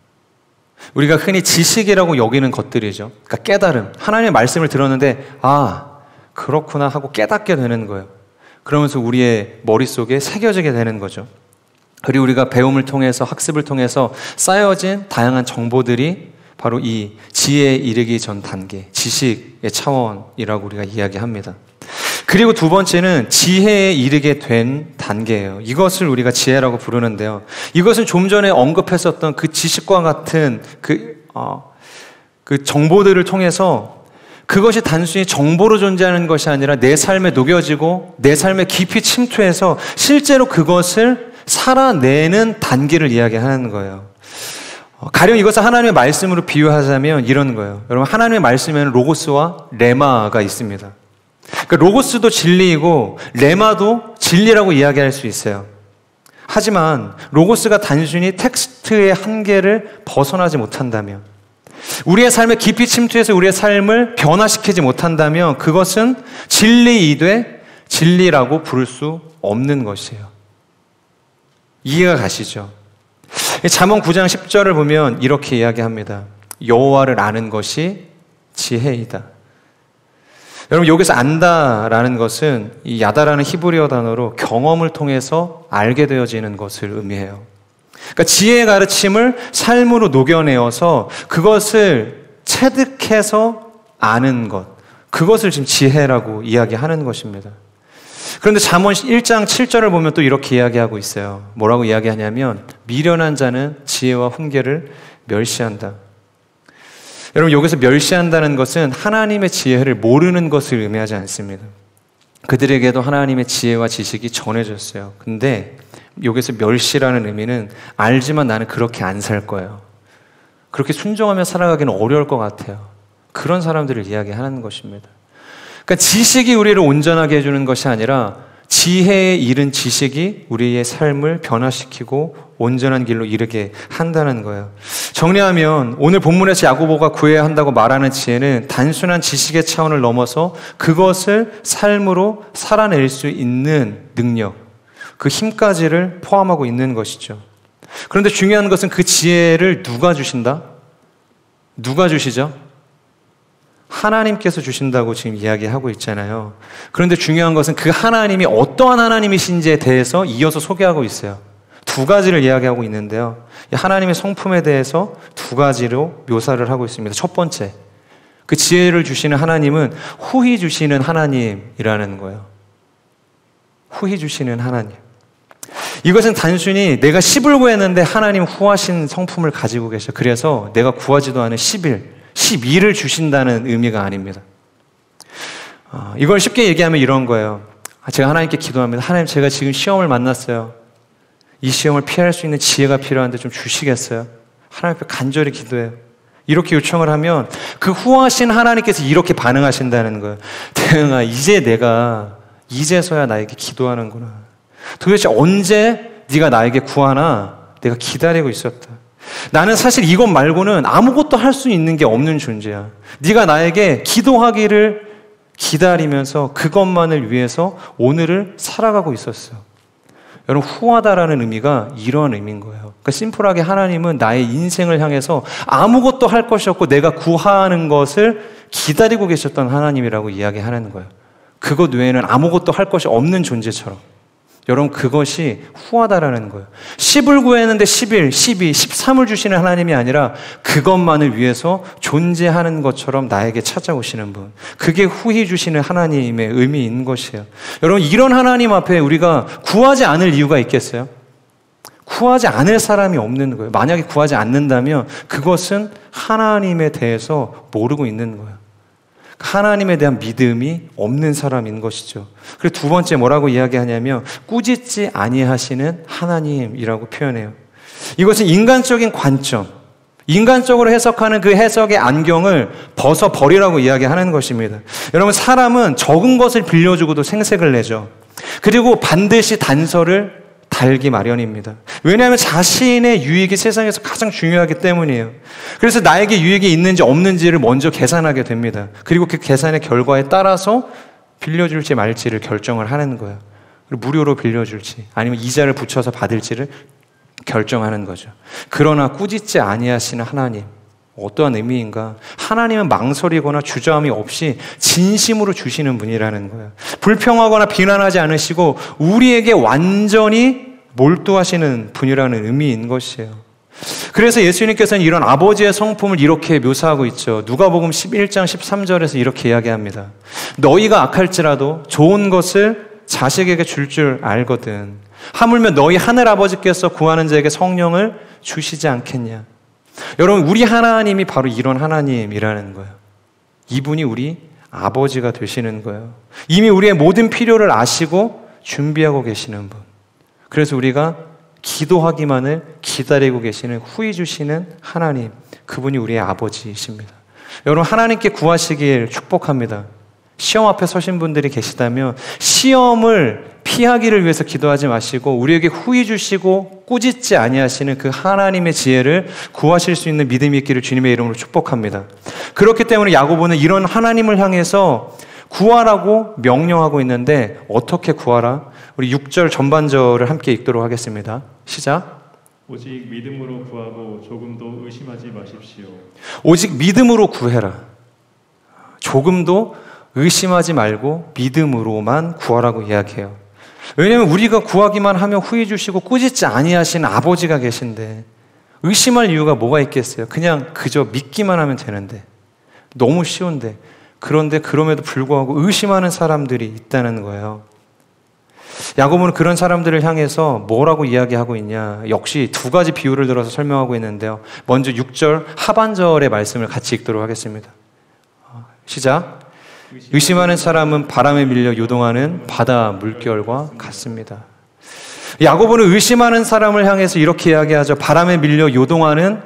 우리가 흔히 지식이라고 여기는 것들이죠. 그러니까 깨달음. 하나님의 말씀을 들었는데 그렇구나 하고 깨닫게 되는 거예요. 그러면서 우리의 머릿속에 새겨지게 되는 거죠. 그리고 우리가 배움을 통해서, 학습을 통해서 쌓여진 다양한 정보들이 바로 이 지혜에 이르기 전 단계, 지식의 차원이라고 우리가 이야기합니다. 그리고 두 번째는 지혜에 이르게 된 단계예요. 이것을 우리가 지혜라고 부르는데요. 이것은 좀 전에 언급했었던 그 지식과 같은 그 정보들을 통해서 그것이 단순히 정보로 존재하는 것이 아니라 내 삶에 녹여지고 내 삶에 깊이 침투해서 실제로 그것을 살아내는 단계를 이야기하는 거예요. 가령 이것을 하나님의 말씀으로 비유하자면 이런 거예요. 여러분, 하나님의 말씀에는 로고스와 레마가 있습니다. 그러니까 로고스도 진리이고 레마도 진리라고 이야기할 수 있어요. 하지만 로고스가 단순히 텍스트의 한계를 벗어나지 못한다면, 우리의 삶에 깊이 침투해서 우리의 삶을 변화시키지 못한다면 그것은 진리이되 진리라고 부를 수 없는 것이에요. 이해가 가시죠? 잠언 9장 10절을 보면 이렇게 이야기합니다. 여호와를 아는 것이 지혜이다. 여러분, 여기서 안다라는 것은 이 야다라는 히브리어 단어로 경험을 통해서 알게 되어지는 것을 의미해요. 그러니까 지혜의 가르침을 삶으로 녹여내어서 그것을 체득해서 아는 것, 그것을 지금 지혜라고 이야기하는 것입니다. 그런데 잠언 1장 7절을 보면 또 이렇게 이야기하고 있어요. 뭐라고 이야기하냐면 미련한 자는 지혜와 훈계를 멸시한다. 여러분, 여기서 멸시한다는 것은 하나님의 지혜를 모르는 것을 의미하지 않습니다. 그들에게도 하나님의 지혜와 지식이 전해졌어요. 근데 여기서 멸시라는 의미는 알지만 나는 그렇게 안 살 거예요. 그렇게 순종하며 살아가기는 어려울 것 같아요. 그런 사람들을 이야기하는 것입니다. 그러니까 지식이 우리를 온전하게 해주는 것이 아니라 지혜에 이른 지식이 우리의 삶을 변화시키고 온전한 길로 이르게 한다는 거예요. 정리하면 오늘 본문에서 야고보가 구해야 한다고 말하는 지혜는 단순한 지식의 차원을 넘어서 그것을 삶으로 살아낼 수 있는 능력, 그 힘까지를 포함하고 있는 것이죠. 그런데 중요한 것은 그 지혜를 누가 주신다? 누가 주시죠? 하나님께서 주신다고 지금 이야기하고 있잖아요. 그런데 중요한 것은 그 하나님이 어떠한 하나님이신지에 대해서 이어서 소개하고 있어요. 두 가지를 이야기하고 있는데요. 하나님의 성품에 대해서 두 가지로 묘사를 하고 있습니다. 첫 번째, 그 지혜를 주시는 하나님은 후히 주시는 하나님이라는 거예요. 후히 주시는 하나님. 이것은 단순히 내가 10을 구했는데 하나님 후하신 성품을 가지고 계셔. 그래서 내가 구하지도 않은 11, 12를 주신다는 의미가 아닙니다. 이걸 쉽게 얘기하면 이런 거예요. 제가 하나님께 기도합니다. 하나님, 제가 지금 시험을 만났어요. 이 시험을 피할 수 있는 지혜가 필요한데 좀 주시겠어요? 하나님 앞에 간절히 기도해요. 이렇게 요청을 하면 그 후하신 하나님께서 이렇게 반응하신다는 거예요. 대응아, 이제서야 나에게 기도하는구나. 도대체 언제 네가 나에게 구하나 내가 기다리고 있었다. 나는 사실 이것 말고는 아무것도 할 수 있는 게 없는 존재야. 네가 나에게 기도하기를 기다리면서 그것만을 위해서 오늘을 살아가고 있었어. 여러분, 후하다라는 의미가 이런 의미인 거예요. 그러니까 심플하게 하나님은 나의 인생을 향해서 아무것도 할 것이 없고 내가 구하는 것을 기다리고 계셨던 하나님이라고 이야기하는 거예요. 그것 외에는 아무것도 할 것이 없는 존재처럼. 여러분, 그것이 후하다라는 거예요. 10을 구했는데 11, 12, 13을 주시는 하나님이 아니라 그것만을 위해서 존재하는 것처럼 나에게 찾아오시는 분. 그게 후히 주시는 하나님의 의미인 것이에요. 여러분, 이런 하나님 앞에 우리가 구하지 않을 이유가 있겠어요? 구하지 않을 사람이 없는 거예요. 만약에 구하지 않는다면 그것은 하나님에 대해서 모르고 있는 거예요. 하나님에 대한 믿음이 없는 사람인 것이죠. 그리고 두 번째 뭐라고 이야기하냐면 꾸짖지 아니하시는 하나님이라고 표현해요. 이것은 인간적인 관점, 인간적으로 해석하는 그 해석의 안경을 벗어버리라고 이야기하는 것입니다. 여러분, 사람은 적은 것을 빌려주고도 생색을 내죠. 그리고 반드시 단서를 달기 마련입니다. 왜냐하면 자신의 유익이 세상에서 가장 중요하기 때문이에요. 그래서 나에게 유익이 있는지 없는지를 먼저 계산하게 됩니다. 그리고 그 계산의 결과에 따라서 빌려줄지 말지를 결정을 하는 거예요. 그리고 무료로 빌려줄지 아니면 이자를 붙여서 받을지를 결정하는 거죠. 그러나 꾸짖지 아니하시는 하나님, 어떠한 의미인가? 하나님은 망설이거나 주저함이 없이 진심으로 주시는 분이라는 거예요. 불평하거나 비난하지 않으시고 우리에게 완전히 몰두하시는 분이라는 의미인 것이에요. 그래서 예수님께서는 이런 아버지의 성품을 이렇게 묘사하고 있죠. 누가복음 11장 13절에서 이렇게 이야기합니다. 너희가 악할지라도 좋은 것을 자식에게 줄 알거든. 하물며 너희 하늘 아버지께서 구하는 자에게 성령을 주시지 않겠냐. 여러분, 우리 하나님이 바로 이런 하나님이라는 거예요. 이분이 우리 아버지가 되시는 거예요. 이미 우리의 모든 필요를 아시고 준비하고 계시는 분. 그래서 우리가 기도하기만을 기다리고 계시는 후히 주시는 하나님, 그분이 우리의 아버지이십니다. 여러분, 하나님께 구하시길 축복합니다. 시험 앞에 서신 분들이 계시다면 시험을 피하기를 위해서 기도하지 마시고 우리에게 후히 주시고 꾸짖지 아니하시는 그 하나님의 지혜를 구하실 수 있는 믿음이 있기를 주님의 이름으로 축복합니다. 그렇기 때문에 야고보는 이런 하나님을 향해서 구하라고 명령하고 있는데 어떻게 구하라? 우리 6절 전반절을 함께 읽도록 하겠습니다. 시작. 오직 믿음으로 구하고 조금도 의심하지 마십시오. 오직 믿음으로 구해라. 조금도 의심하지 말고 믿음으로만 구하라고 이야기해요. 왜냐하면 우리가 구하기만 하면 후히 주시고 꾸짖지 아니하시는 아버지가 계신데 의심할 이유가 뭐가 있겠어요? 그냥 그저 믿기만 하면 되는데, 너무 쉬운데, 그런데 그럼에도 불구하고 의심하는 사람들이 있다는 거예요. 야고보는 그런 사람들을 향해서 뭐라고 이야기하고 있냐? 역시 두 가지 비유를 들어서 설명하고 있는데요. 먼저 6절 하반절의 말씀을 같이 읽도록 하겠습니다. 시작. 의심하는 사람은 바람에 밀려 요동하는 바다 물결과 같습니다. 야고보는 의심하는 사람을 향해서 이렇게 이야기하죠. 바람에 밀려 요동하는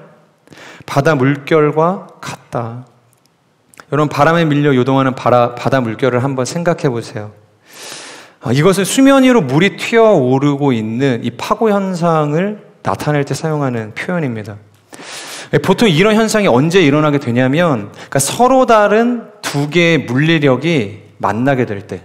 바다 물결과 같다. 여러분, 바람에 밀려 요동하는 바다 물결을 한번 생각해 보세요. 이것은 수면 위로 물이 튀어오르고 있는 이 파고 현상을 나타낼 때 사용하는 표현입니다. 보통 이런 현상이 언제 일어나게 되냐면, 그러니까 서로 다른 두 개의 물리력이 만나게 될 때,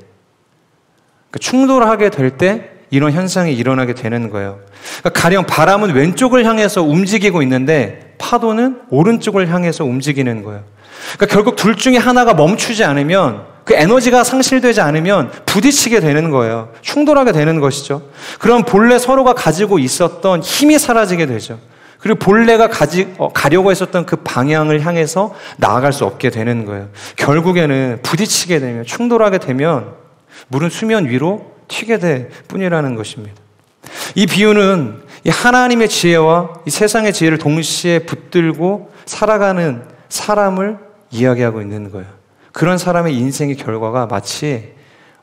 그러니까 충돌하게 될 때 이런 현상이 일어나게 되는 거예요. 그러니까 가령 바람은 왼쪽을 향해서 움직이고 있는데 파도는 오른쪽을 향해서 움직이는 거예요. 그러니까 결국 둘 중에 하나가 멈추지 않으면, 그 에너지가 상실되지 않으면 부딪히게 되는 거예요. 충돌하게 되는 것이죠. 그럼 본래 서로가 가지고 있었던 힘이 사라지게 되죠. 그리고 본래가 가려고 했었던 그 방향을 향해서 나아갈 수 없게 되는 거예요. 결국에는 부딪히게 되면, 충돌하게 되면 물은 수면 위로 튀게 될 뿐이라는 것입니다. 이 비유는 이 하나님의 지혜와 이 세상의 지혜를 동시에 붙들고 살아가는 사람을 이야기하고 있는 거예요. 그런 사람의 인생의 결과가 마치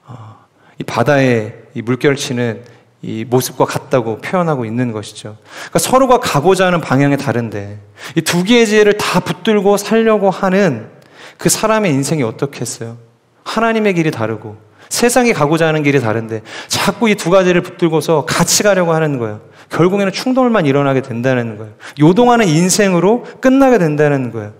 이 바다에 이 물결을 치는 이 모습과 같다고 표현하고 있는 것이죠. 그러니까 서로가 가고자 하는 방향이 다른데 이 두 개의 지혜를 다 붙들고 살려고 하는 그 사람의 인생이 어떻겠어요? 하나님의 길이 다르고 세상이 가고자 하는 길이 다른데 자꾸 이 두 가지를 붙들고서 같이 가려고 하는 거예요. 결국에는 충돌만 일어나게 된다는 거예요. 요동하는 인생으로 끝나게 된다는 거예요.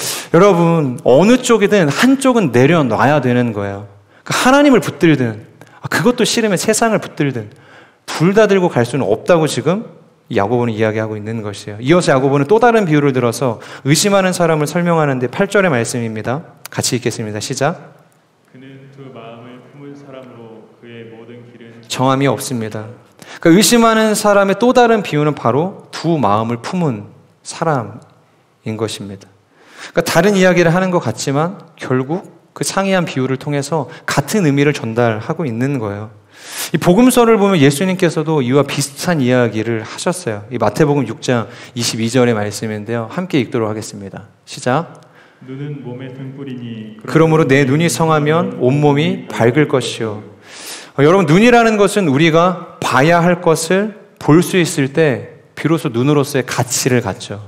여러분, 어느 쪽이든 한쪽은 내려놔야 되는 거예요. 그러니까 하나님을 붙들든 그것도 싫으면 세상을 붙들든 둘 다 들고 갈 수는 없다고 지금 야고보는 이야기하고 있는 것이에요. 이어서 야고보는 또 다른 비유를 들어서 의심하는 사람을 설명하는데 8절의 말씀입니다. 같이 읽겠습니다. 시작. 그는 두 마음을 품은 사람으로 그의 모든 길은 정함이 없습니다. 그러니까 의심하는 사람의 또 다른 비유는 바로 두 마음을 품은 사람인 것입니다. 그러니까 다른 이야기를 하는 것 같지만 결국 그 상이한 비유를 통해서 같은 의미를 전달하고 있는 거예요. 이 복음서를 보면 예수님께서도 이와 비슷한 이야기를 하셨어요. 이 마태복음 6장 22절의 말씀인데요. 함께 읽도록 하겠습니다. 시작. 눈은 몸의 등불이니 그러므로 내 눈이 성하면 온몸이 밝을 것이요. 여러분, 눈이라는 것은 우리가 봐야 할 것을 볼 수 있을 때 비로소 눈으로서의 가치를 갖죠.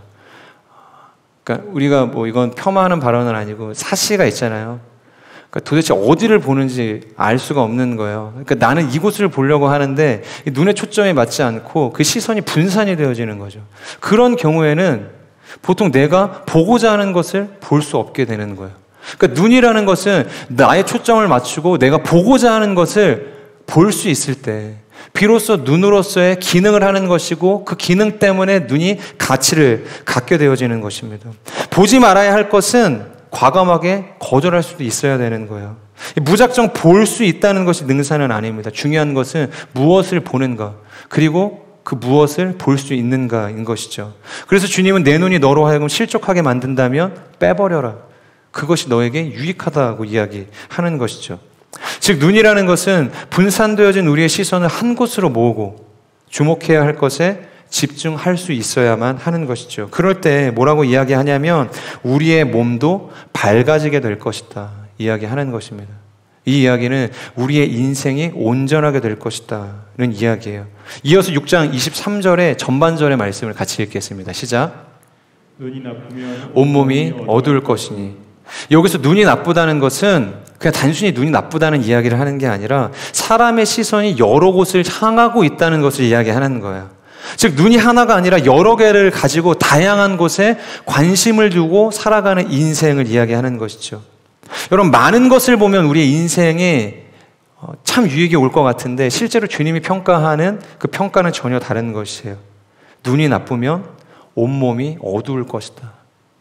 그러니까 우리가 뭐 이건 폄하하는 발언은 아니고 사시가 있잖아요. 그러니까 도대체 어디를 보는지 알 수가 없는 거예요. 그러니까 나는 이곳을 보려고 하는데 눈의 초점이 맞지 않고 그 시선이 분산이 되어지는 거죠. 그런 경우에는 보통 내가 보고자 하는 것을 볼 수 없게 되는 거예요. 그러니까 눈이라는 것은 나의 초점을 맞추고 내가 보고자 하는 것을 볼 수 있을 때 비로소 눈으로서의 기능을 하는 것이고 그 기능 때문에 눈이 가치를 갖게 되어지는 것입니다. 보지 말아야 할 것은 과감하게 거절할 수도 있어야 되는 거예요. 무작정 볼 수 있다는 것이 능사는 아닙니다. 중요한 것은 무엇을 보는가, 그리고 그 무엇을 볼 수 있는가인 것이죠. 그래서 주님은 내 눈이 너로 하여금 실족하게 만든다면 빼버려라. 그것이 너에게 유익하다고 이야기하는 것이죠. 즉 눈이라는 것은 분산되어진 우리의 시선을 한 곳으로 모으고 주목해야 할 것에 집중할 수 있어야만 하는 것이죠. 그럴 때 뭐라고 이야기하냐면 우리의 몸도 밝아지게 될 것이다 이야기하는 것입니다. 이 이야기는 우리의 인생이 온전하게 될 것이다는 이야기예요. 이어서 6장 23절의 전반절의 말씀을 같이 읽겠습니다. 시작. 눈이 나쁘면 온몸이 어두울 것이니. 여기서 눈이 나쁘다는 것은 그냥 단순히 눈이 나쁘다는 이야기를 하는 게 아니라 사람의 시선이 여러 곳을 향하고 있다는 것을 이야기하는 거예요. 즉 눈이 하나가 아니라 여러 개를 가지고 다양한 곳에 관심을 두고 살아가는 인생을 이야기하는 것이죠. 여러분, 많은 것을 보면 우리의 인생에 참 유익이 올 것 같은데 실제로 주님이 평가하는 그 평가는 전혀 다른 것이에요. 눈이 나쁘면 온몸이 어두울 것이다.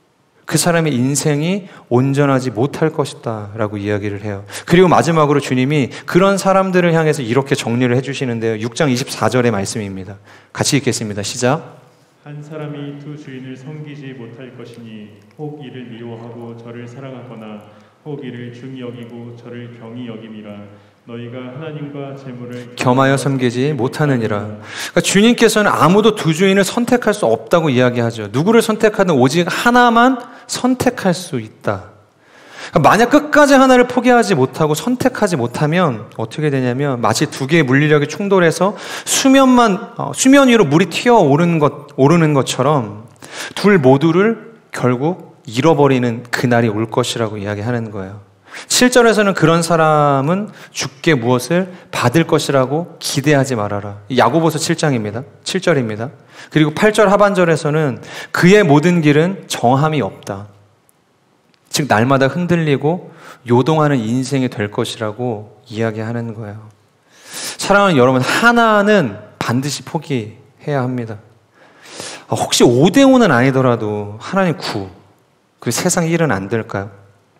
그 사람의 인생이 온전하지 못할 것이다 라고 이야기를 해요. 그리고 마지막으로 주님이 그런 사람들을 향해서 이렇게 정리를 해주시는데요. 6장 24절의 말씀입니다. 같이 읽겠습니다. 시작. 한 사람이 두 주인을 섬기지 못할 것이니 혹 이를 미워하고 저를 사랑하거나 혹 이를 중히 여기고 저를 경히 여김이라. 너희가 하나님과 재물을 겸하여 섬기지 못하느니라. 그러니까 주님께서는 아무도 두 주인을 선택할 수 없다고 이야기하죠. 누구를 선택하든 오직 하나만 선택할 수 있다. 그러니까 만약 끝까지 하나를 포기하지 못하고 선택하지 못하면 어떻게 되냐면 마치 두 개의 물리력이 충돌해서 수면 위로 물이 튀어오르는 것처럼 둘 모두를 결국 잃어버리는 그날이 올 것이라고 이야기하는 거예요. 7절에서는 그런 사람은 주께 무엇을 받을 것이라고 기대하지 말아라. 야고보서 7장입니다. 7절입니다. 그리고 8절 하반절에서는 그의 모든 길은 정함이 없다. 즉 날마다 흔들리고 요동하는 인생이 될 것이라고 이야기하는 거예요. 사랑하는 여러분, 하나는 반드시 포기해야 합니다. 혹시 5대5는 아니더라도 하나님 9, 그리고 세상 1은 안 될까요?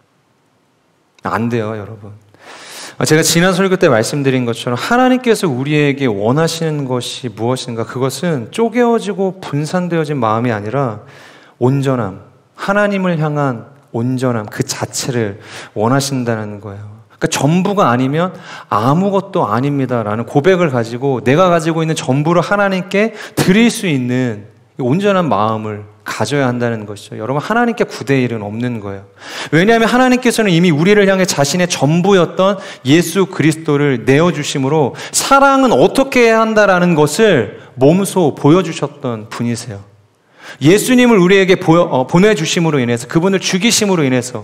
안 돼요, 여러분. 제가 지난 설교 때 말씀드린 것처럼 하나님께서 우리에게 원하시는 것이 무엇인가? 그것은 쪼개어지고 분산되어진 마음이 아니라 온전함, 하나님을 향한 온전함 그 자체를 원하신다는 거예요. 그러니까 전부가 아니면 아무것도 아닙니다라는 고백을 가지고 내가 가지고 있는 전부를 하나님께 드릴 수 있는 온전한 마음을 가져야 한다는 것이죠. 여러분, 하나님께 9대1은 없는 거예요. 왜냐하면 하나님께서는 이미 우리를 향해 자신의 전부였던 예수 그리스도를 내어주심으로 사랑은 어떻게 해야 한다라는 것을 몸소 보여주셨던 분이세요. 예수님을 우리에게 보내주심으로 인해서, 그분을 죽이심으로 인해서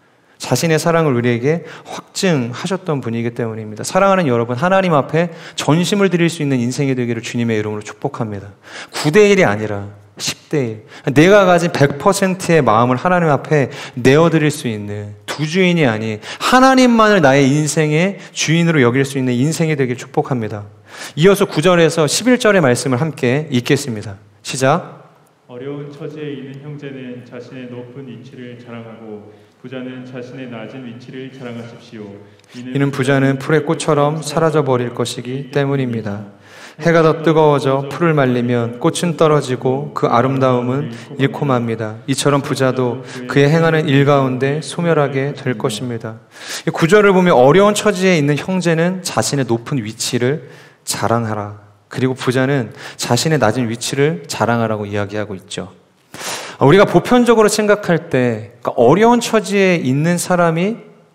자신의 사랑을 우리에게 확증하셨던 분이기 때문입니다. 사랑하는 여러분, 하나님 앞에 전심을 드릴 수 있는 인생이 되기를 주님의 이름으로 축복합니다. 9대1이 아니라 10대1. 내가 가진 100%의 마음을 하나님 앞에 내어드릴 수 있는 두 주인이 아닌 하나님만을 나의 인생의 주인으로 여길 수 있는 인생이 되길 축복합니다. 이어서 9절에서 11절의 말씀을 함께 읽겠습니다. 시작. 어려운 처지에 있는 형제는 자신의 높은 위치를 자랑하고 부자는 자신의 낮은 위치를 자랑하십시오. 이는 부자는 풀의 꽃처럼 사라져버릴 것이기 때문입니다. 해가 더 뜨거워져 풀을 말리면 꽃은 떨어지고 그 아름다움은 잃고 맙니다. 이처럼 부자도 그의 행하는 일 가운데 소멸하게 될 것입니다. 이 구절을 보면 어려운 처지에 있는 형제는 자신의 높은 위치를 자랑하라. 그리고 부자는 자신의 낮은 위치를 자랑하라고 이야기하고 있죠. 우리가 보편적으로 생각할 때 어려운 처지에 있는 사람이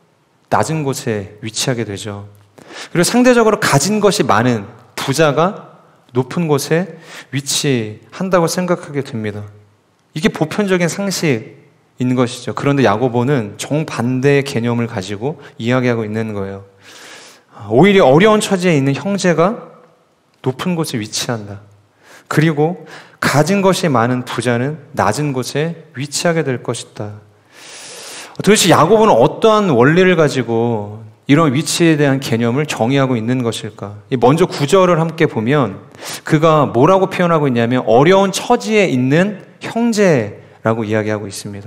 낮은 곳에 위치하게 되죠. 그리고 상대적으로 가진 것이 많은 부자가 높은 곳에 위치한다고 생각하게 됩니다. 이게 보편적인 상식인 것이죠. 그런데 야고보는 정반대의 개념을 가지고 이야기하고 있는 거예요. 오히려 어려운 처지에 있는 형제가 높은 곳에 위치한다. 그리고 가진 것이 많은 부자는 낮은 곳에 위치하게 될 것이다. 도대체 야고보는 어떠한 원리를 가지고 이런 위치에 대한 개념을 정의하고 있는 것일까? 먼저 9절을 함께 보면 그가 뭐라고 표현하고 있냐면 어려운 처지에 있는 형제라고 이야기하고 있습니다.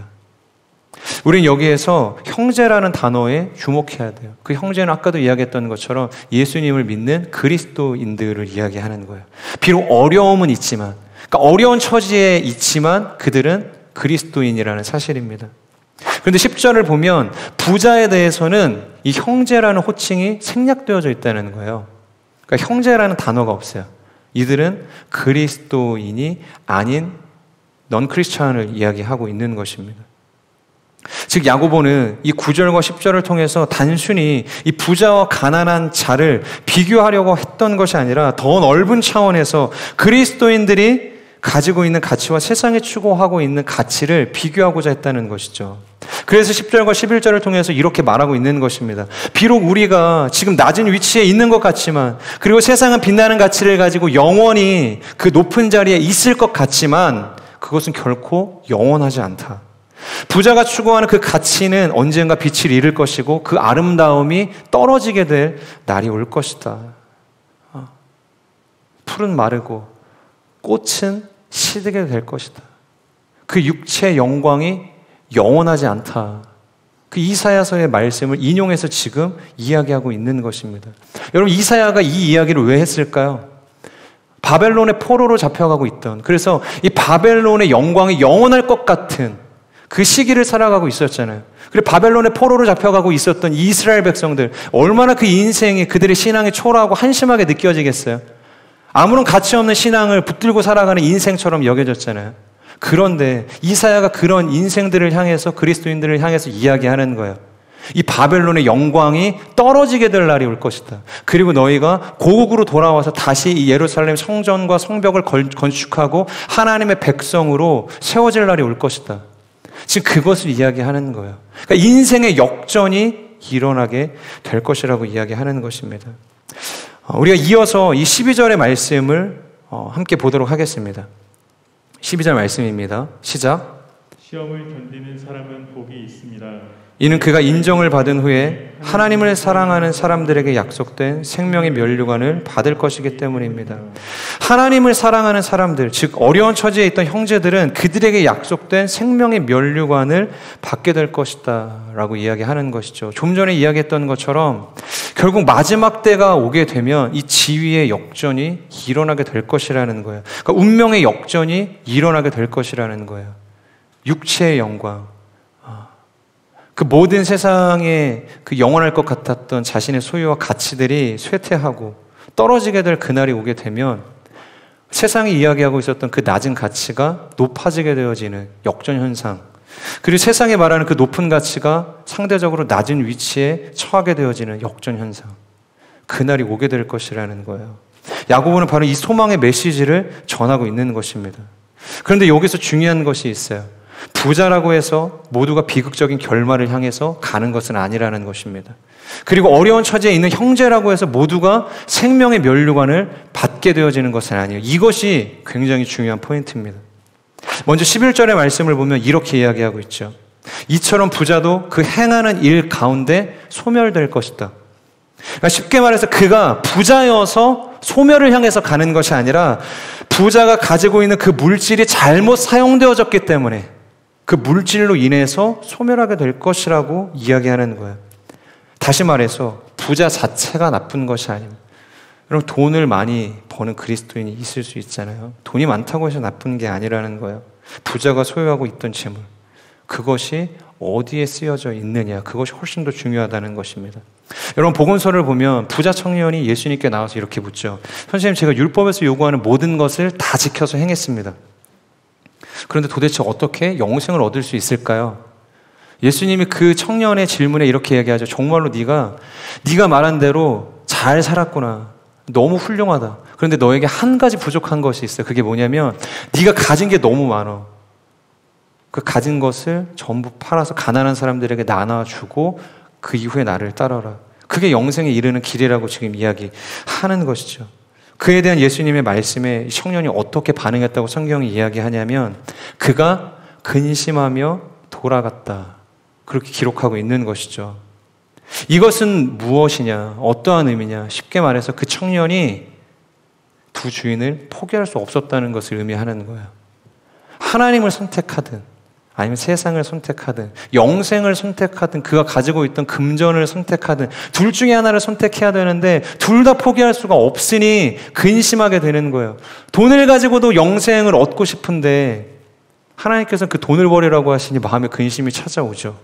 우린 여기에서 형제라는 단어에 주목해야 돼요. 그 형제는 아까도 이야기했던 것처럼 예수님을 믿는 그리스도인들을 이야기하는 거예요. 비록 어려움은 있지만, 그러니까 어려운 처지에 있지만 그들은 그리스도인이라는 사실입니다. 그런데 10절을 보면 부자에 대해서는 이 형제라는 호칭이 생략되어져 있다는 거예요. 그러니까 형제라는 단어가 없어요. 이들은 그리스도인이 아닌 넌 크리스찬을 이야기하고 있는 것입니다. 즉 야고보는 이 9절과 10절을 통해서 단순히 이 부자와 가난한 자를 비교하려고 했던 것이 아니라 더 넓은 차원에서 그리스도인들이 가지고 있는 가치와 세상이 추구하고 있는 가치를 비교하고자 했다는 것이죠. 그래서 10절과 11절을 통해서 이렇게 말하고 있는 것입니다. 비록 우리가 지금 낮은 위치에 있는 것 같지만, 그리고 세상은 빛나는 가치를 가지고 영원히 그 높은 자리에 있을 것 같지만 그것은 결코 영원하지 않다. 부자가 추구하는 그 가치는 언젠가 빛을 잃을 것이고 그 아름다움이 떨어지게 될 날이 올 것이다. 풀은 마르고 꽃은 시들게 될 것이다. 그 육체의 영광이 영원하지 않다. 그 이사야서의 말씀을 인용해서 지금 이야기하고 있는 것입니다. 여러분, 이사야가 이 이야기를 왜 했을까요? 바벨론의 포로로 잡혀가고 있던, 그래서 이 바벨론의 영광이 영원할 것 같은 그 시기를 살아가고 있었잖아요. 그리고 바벨론의 포로로 잡혀가고 있었던 이스라엘 백성들, 얼마나 그 인생이, 그들의 신앙이 초라하고 한심하게 느껴지겠어요. 아무런 가치 없는 신앙을 붙들고 살아가는 인생처럼 여겨졌잖아요. 그런데 이사야가 그런 인생들을 향해서, 그리스도인들을 향해서 이야기하는 거예요. 이 바벨론의 영광이 떨어지게 될 날이 올 것이다. 그리고 너희가 고국으로 돌아와서 다시 이 예루살렘 성전과 성벽을 건축하고 하나님의 백성으로 세워질 날이 올 것이다. 지금 그것을 이야기하는 거예요. 그러니까 인생의 역전이 일어나게 될 것이라고 이야기하는 것입니다. 우리가 이어서 이 12절의 말씀을 함께 보도록 하겠습니다. 12절 말씀입니다. 시작. 시험을 견디는 사람은 복이 있습니다. 이는 그가 인정을 받은 후에 하나님을 사랑하는 사람들에게 약속된 생명의 면류관을 받을 것이기 때문입니다. 하나님을 사랑하는 사람들, 즉 어려운 처지에 있던 형제들은 그들에게 약속된 생명의 면류관을 받게 될 것이다 라고 이야기하는 것이죠. 좀 전에 이야기했던 것처럼 결국 마지막 때가 오게 되면 이 지위의 역전이 일어나게 될 것이라는 거예요. 그러니까 운명의 역전이 일어나게 될 것이라는 거예요. 육체의 영광, 그 모든 세상에 그 영원할 것 같았던 자신의 소유와 가치들이 쇠퇴하고 떨어지게 될 그날이 오게 되면 세상이 이야기하고 있었던 그 낮은 가치가 높아지게 되어지는 역전 현상, 그리고 세상이 말하는 그 높은 가치가 상대적으로 낮은 위치에 처하게 되어지는 역전 현상, 그날이 오게 될 것이라는 거예요. 야고보는 바로 이 소망의 메시지를 전하고 있는 것입니다. 그런데 여기서 중요한 것이 있어요. 부자라고 해서 모두가 비극적인 결말을 향해서 가는 것은 아니라는 것입니다. 그리고 어려운 처지에 있는 형제라고 해서 모두가 생명의 면류관을 받게 되어지는 것은 아니에요. 이것이 굉장히 중요한 포인트입니다. 먼저 11절의 말씀을 보면 이렇게 이야기하고 있죠. 이처럼 부자도 그 행하는 일 가운데 소멸될 것이다. 그러니까 쉽게 말해서 그가 부자여서 소멸을 향해서 가는 것이 아니라 부자가 가지고 있는 그 물질이 잘못 사용되어졌기 때문에 그 물질로 인해서 소멸하게 될 것이라고 이야기하는 거예요. 다시 말해서 부자 자체가 나쁜 것이 아닙니다. 여러분, 돈을 많이 버는 그리스도인이 있을 수 있잖아요. 돈이 많다고 해서 나쁜 게 아니라는 거예요. 부자가 소유하고 있던 재물, 그것이 어디에 쓰여져 있느냐, 그것이 훨씬 더 중요하다는 것입니다. 여러분, 복음서를 보면 부자 청년이 예수님께 나와서 이렇게 묻죠. 선생님, 제가 율법에서 요구하는 모든 것을 다 지켜서 행했습니다. 그런데 도대체 어떻게 영생을 얻을 수 있을까요? 예수님이 그 청년의 질문에 이렇게 얘기하죠. 정말로 네가 말한 대로 잘 살았구나. 너무 훌륭하다. 그런데 너에게 한 가지 부족한 것이 있어. 그게 뭐냐면 네가 가진 게 너무 많아. 그 가진 것을 전부 팔아서 가난한 사람들에게 나눠주고 그 이후에 나를 따라라. 그게 영생에 이르는 길이라고 지금 이야기하는 것이죠. 그에 대한 예수님의 말씀에 청년이 어떻게 반응했다고 성경이 이야기하냐면 그가 근심하며 돌아갔다. 그렇게 기록하고 있는 것이죠. 이것은 무엇이냐? 어떠한 의미냐? 쉽게 말해서 그 청년이 두 주인을 포기할 수 없었다는 것을 의미하는 거예요. 하나님을 선택하든 아니면 세상을 선택하든 영생을 선택하든 그가 가지고 있던 금전을 선택하든 둘 중에 하나를 선택해야 되는데 둘 다 포기할 수가 없으니 근심하게 되는 거예요. 돈을 가지고도 영생을 얻고 싶은데 하나님께서 그 돈을 버리라고 하시니 마음에 근심이 찾아오죠.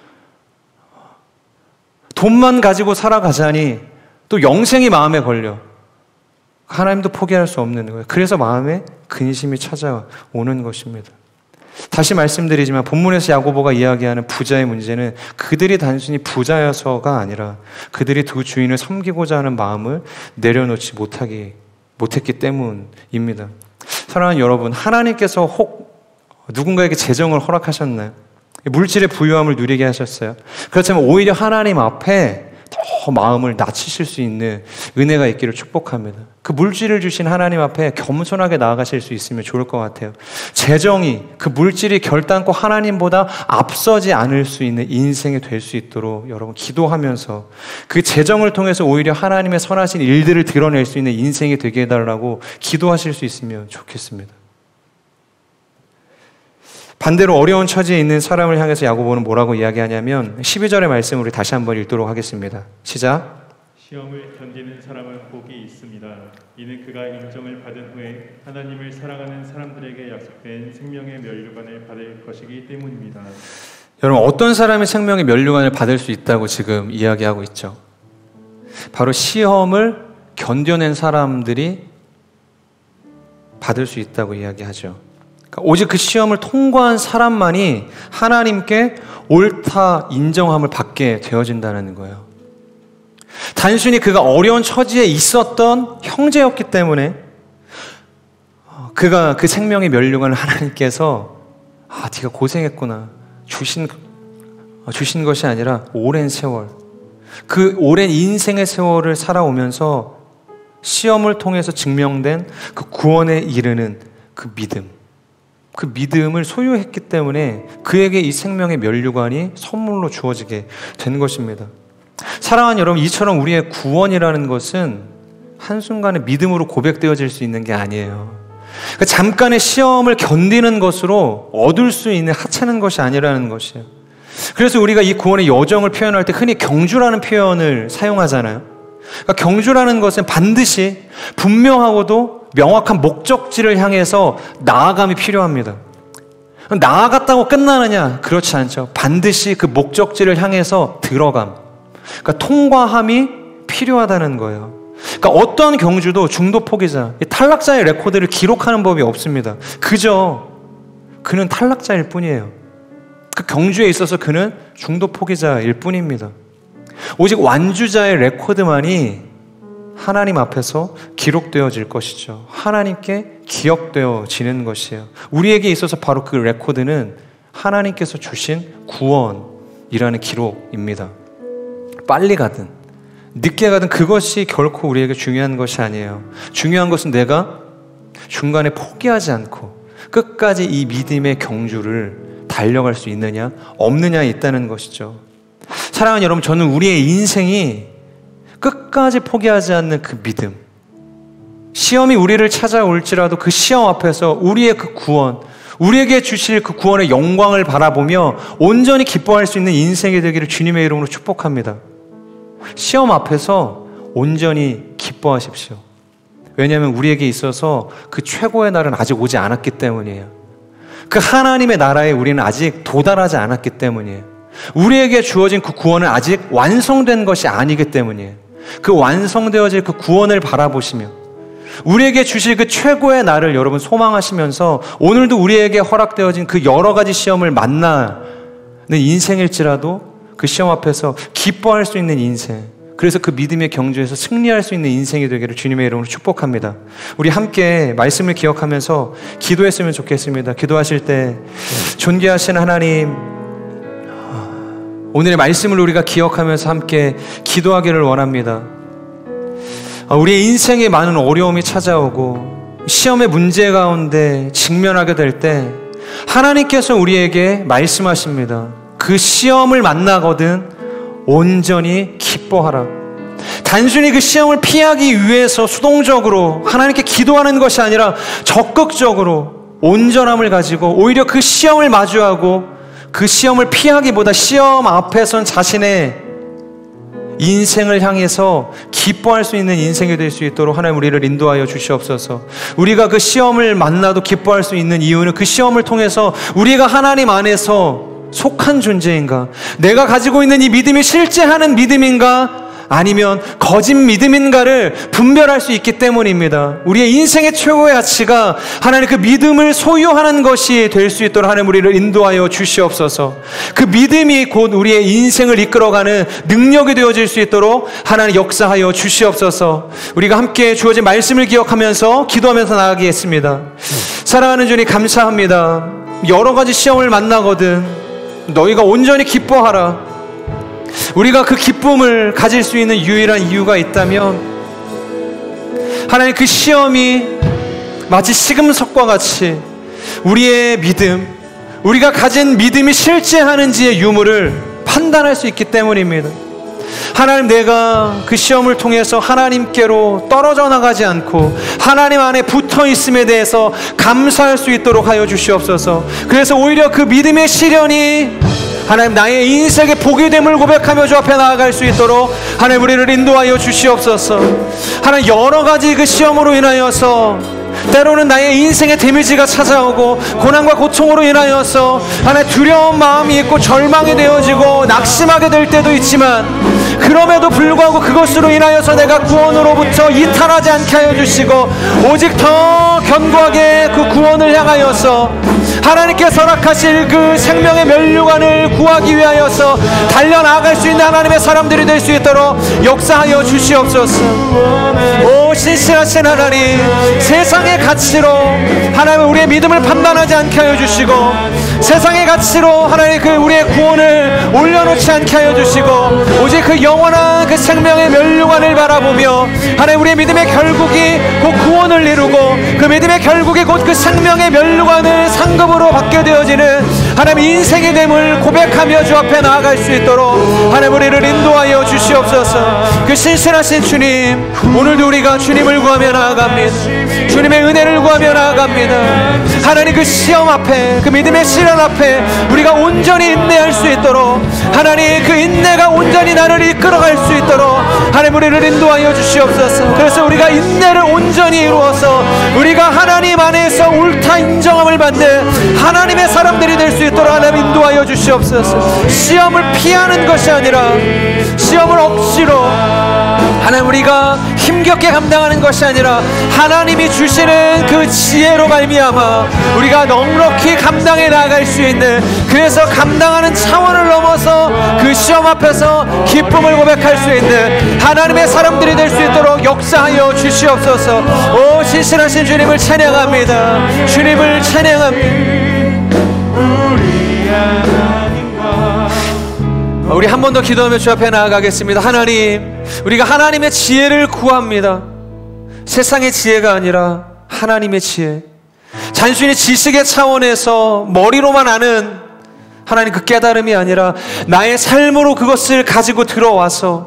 돈만 가지고 살아가자니 또 영생이 마음에 걸려. 하나님도 포기할 수 없는 거예요. 그래서 마음에 근심이 찾아오는 것입니다. 다시 말씀드리지만 본문에서 야고보가 이야기하는 부자의 문제는 그들이 단순히 부자여서가 아니라 그들이 두 주인을 섬기고자 하는 마음을 내려놓지 못했기 때문입니다. 사랑하는 여러분, 하나님께서 혹 누군가에게 재정을 허락하셨나요? 물질의 부유함을 누리게 하셨어요. 그렇다면 오히려 하나님 앞에 더 마음을 낮추실 수 있는 은혜가 있기를 축복합니다. 그 물질을 주신 하나님 앞에 겸손하게 나아가실 수 있으면 좋을 것 같아요. 재정이, 그 물질이 결단코 하나님보다 앞서지 않을 수 있는 인생이 될 수 있도록 여러분 기도하면서 그 재정을 통해서 오히려 하나님의 선하신 일들을 드러낼 수 있는 인생이 되게 해달라고 기도하실 수 있으면 좋겠습니다. 반대로 어려운 처지에 있는 사람을 향해서 야고보는 뭐라고 이야기하냐면 12절의 말씀을 우리 다시 한번 읽도록 하겠습니다. 시작. 시험을 견디는 사람은 복이 있습니다. 이는 그가 인정을 받은 후에 하나님을 사랑하는 사람들에게 약속된 생명의 면류관을 받을 것이기 때문입니다. 여러분, 어떤 사람이 생명의 면류관을 받을 수 있다고 지금 이야기하고 있죠? 바로 시험을 견뎌낸 사람들이 받을 수 있다고 이야기하죠. 그러니까 오직 그 시험을 통과한 사람만이 하나님께 옳다 인정함을 받게 되어진다는 거예요. 단순히 그가 어려운 처지에 있었던 형제였기 때문에 그가 그 생명의 면류관을 하나님께서 네가 고생했구나 주신 것이 아니라 오랜 세월, 그 오랜 인생의 세월을 살아오면서 시험을 통해서 증명된 그 구원에 이르는 그 믿음을 소유했기 때문에 그에게 이 생명의 면류관이 선물로 주어지게 된 것입니다. 사랑하는 여러분, 이처럼 우리의 구원이라는 것은 한순간에 믿음으로 고백되어질 수 있는 게 아니에요. 그러니까 잠깐의 시험을 견디는 것으로 얻을 수 있는 하찮은 것이 아니라는 것이에요. 그래서 우리가 이 구원의 여정을 표현할 때 흔히 경주라는 표현을 사용하잖아요. 그러니까 경주라는 것은 반드시 분명하고도 명확한 목적지를 향해서 나아감이 필요합니다. 나아갔다고 끝나느냐? 그렇지 않죠. 반드시 그 목적지를 향해서 들어감, 그러니까 통과함이 필요하다는 거예요. 그러니까 어떤 경주도 중도 포기자, 탈락자의 레코드를 기록하는 법이 없습니다. 그저 그는 탈락자일 뿐이에요. 그 경주에 있어서 그는 중도 포기자일 뿐입니다. 오직 완주자의 레코드만이 하나님 앞에서 기록되어질 것이죠. 하나님께 기억되어지는 것이에요. 우리에게 있어서 바로 그 레코드는 하나님께서 주신 구원이라는 기록입니다. 빨리 가든 늦게 가든 그것이 결코 우리에게 중요한 것이 아니에요. 중요한 것은 내가 중간에 포기하지 않고 끝까지 이 믿음의 경주를 달려갈 수 있느냐 없느냐에 있다는 것이죠. 사랑하는 여러분, 저는 우리의 인생이 끝까지 포기하지 않는 그 믿음, 시험이 우리를 찾아올지라도 그 시험 앞에서 우리의 그 구원, 우리에게 주실 그 구원의 영광을 바라보며 온전히 기뻐할 수 있는 인생이 되기를 주님의 이름으로 축복합니다. 시험 앞에서 온전히 기뻐하십시오. 왜냐하면 우리에게 있어서 그 최고의 날은 아직 오지 않았기 때문이에요. 그 하나님의 나라에 우리는 아직 도달하지 않았기 때문이에요. 우리에게 주어진 그 구원은 아직 완성된 것이 아니기 때문이에요. 그 완성되어질 그 구원을 바라보시며 우리에게 주실 그 최고의 날을 여러분 소망하시면서 오늘도 우리에게 허락되어진 그 여러 가지 시험을 만나는 인생일지라도 그 시험 앞에서 기뻐할 수 있는 인생, 그래서 그 믿음의 경주에서 승리할 수 있는 인생이 되기를 주님의 이름으로 축복합니다. 우리 함께 말씀을 기억하면서 기도했으면 좋겠습니다. 기도하실 때 존귀하신 하나님, 오늘의 말씀을 우리가 기억하면서 함께 기도하기를 원합니다. 우리의 인생에 많은 어려움이 찾아오고 시험의 문제 가운데 직면하게 될 때 하나님께서 우리에게 말씀하십니다. 그 시험을 만나거든 온전히 기뻐하라. 단순히 그 시험을 피하기 위해서 수동적으로 하나님께 기도하는 것이 아니라 적극적으로 온전함을 가지고 오히려 그 시험을 마주하고 그 시험을 피하기보다 시험 앞에선 자신의 인생을 향해서 기뻐할 수 있는 인생이 될 수 있도록 하나님 우리를 인도하여 주시옵소서. 우리가 그 시험을 만나도 기뻐할 수 있는 이유는 그 시험을 통해서 우리가 하나님 안에서 속한 존재인가, 내가 가지고 있는 이 믿음이 실제하는 믿음인가 아니면 거짓 믿음인가를 분별할 수 있기 때문입니다. 우리의 인생의 최고의 가치가 하나님 그 믿음을 소유하는 것이 될 수 있도록 하나님 우리를 인도하여 주시옵소서. 그 믿음이 곧 우리의 인생을 이끌어가는 능력이 되어질 수 있도록 하나님 역사하여 주시옵소서. 우리가 함께 주어진 말씀을 기억하면서 기도하면서 나아가겠습니다. 사랑하는 주님, 감사합니다. 여러 가지 시험을 만나거든 너희가 온전히 기뻐하라. 우리가 그 기쁨을 가질 수 있는 유일한 이유가 있다면 하나님, 그 시험이 마치 시금석과 같이 우리의 믿음, 우리가 가진 믿음이 실제하는지의 유무를 판단할 수 있기 때문입니다. 하나님, 내가 그 시험을 통해서 하나님께로 떨어져 나가지 않고 하나님 안에 붙어 있음에 대해서 감사할 수 있도록 하여 주시옵소서. 그래서 오히려 그 믿음의 시련이 하나님, 나의 인생의 복이 됨을 고백하며 주 앞에 나아갈 수 있도록 하나님, 우리를 인도하여 주시옵소서. 하나님, 여러 가지 그 시험으로 인하여서 때로는 나의 인생의 데미지가 찾아오고 고난과 고통으로 인하여서 하나님, 두려운 마음이 있고 절망이 되어지고 낙심하게 될 때도 있지만, 그럼에도 불구하고 그것으로 인하여서 내가 구원으로부터 이탈하지 않게 하여 주시고 오직 더 견고하게 그 구원을 향하여서 하나님께서 허락하실 그 생명의 면류관을 구하기 위하여서 달려나갈 수 있는 하나님의 사람들이 될 수 있도록 역사하여 주시옵소서. 오 신실하신 하나님, 세상의 가치로 하나님 우리의 믿음을 판단하지 않게 하여 주시고, 세상의 가치로 하나님 그 우리의 구원을 올려놓지 않게 하여 주시고, 오직 그 영원한 그 생명의 면류관을 바라보며 하나님, 우리의 믿음의 결국이 곧 구원을 이루고 그 믿음의 결국이 곧 그 생명의 면류관을 상급으로 받게 되어지는 하나님 인생의 됨을 고백하며 주 앞에 나아갈 수 있도록 하나님, 우리를 인도하여 주시옵소서. 그 신실하신 주님, 오늘도 우리가 주님을 구하며 나아갑니다. 주님의 은혜를 구하며 나아갑니다. 하나님, 그 시험 앞에, 그 믿음의 시련 앞에 우리가 온전히 인내할 수 있도록 하나님, 그 인내가 온전히 나를 이끌어갈 수 있도록 하나님, 우리를 인도하여 주시옵소서. 그래서 우리가 인내를 온전히 이루어서 우리가 하나님 안에서 옳다 인정함을 받는 하나님의 사람들이 될 수 있도록 하나님 인도하여 주시옵소서. 시험을 피하는 것이 아니라 시험을 억지로 하나님 우리가 힘겹게 감당하는 것이 아니라 하나님이 주시는 그 지혜로 말미암아 우리가 넉넉히 감당해 나갈 수 있는, 그래서 감당하는 차원을 넘어서 그 시험 앞에서 기쁨을 고백할 수 있는 하나님의 사람들이 될 수 있도록 역사하여 주시옵소서. 오 신실하신 주님을 찬양합니다. 주님을 찬양합니다. 우리 한 번 더 기도하며 주 앞에 나아가겠습니다. 하나님, 우리가 하나님의 지혜를 구합니다. 세상의 지혜가 아니라 하나님의 지혜, 단순히 지식의 차원에서 머리로만 아는 하나님 그 깨달음이 아니라 나의 삶으로 그것을 가지고 들어와서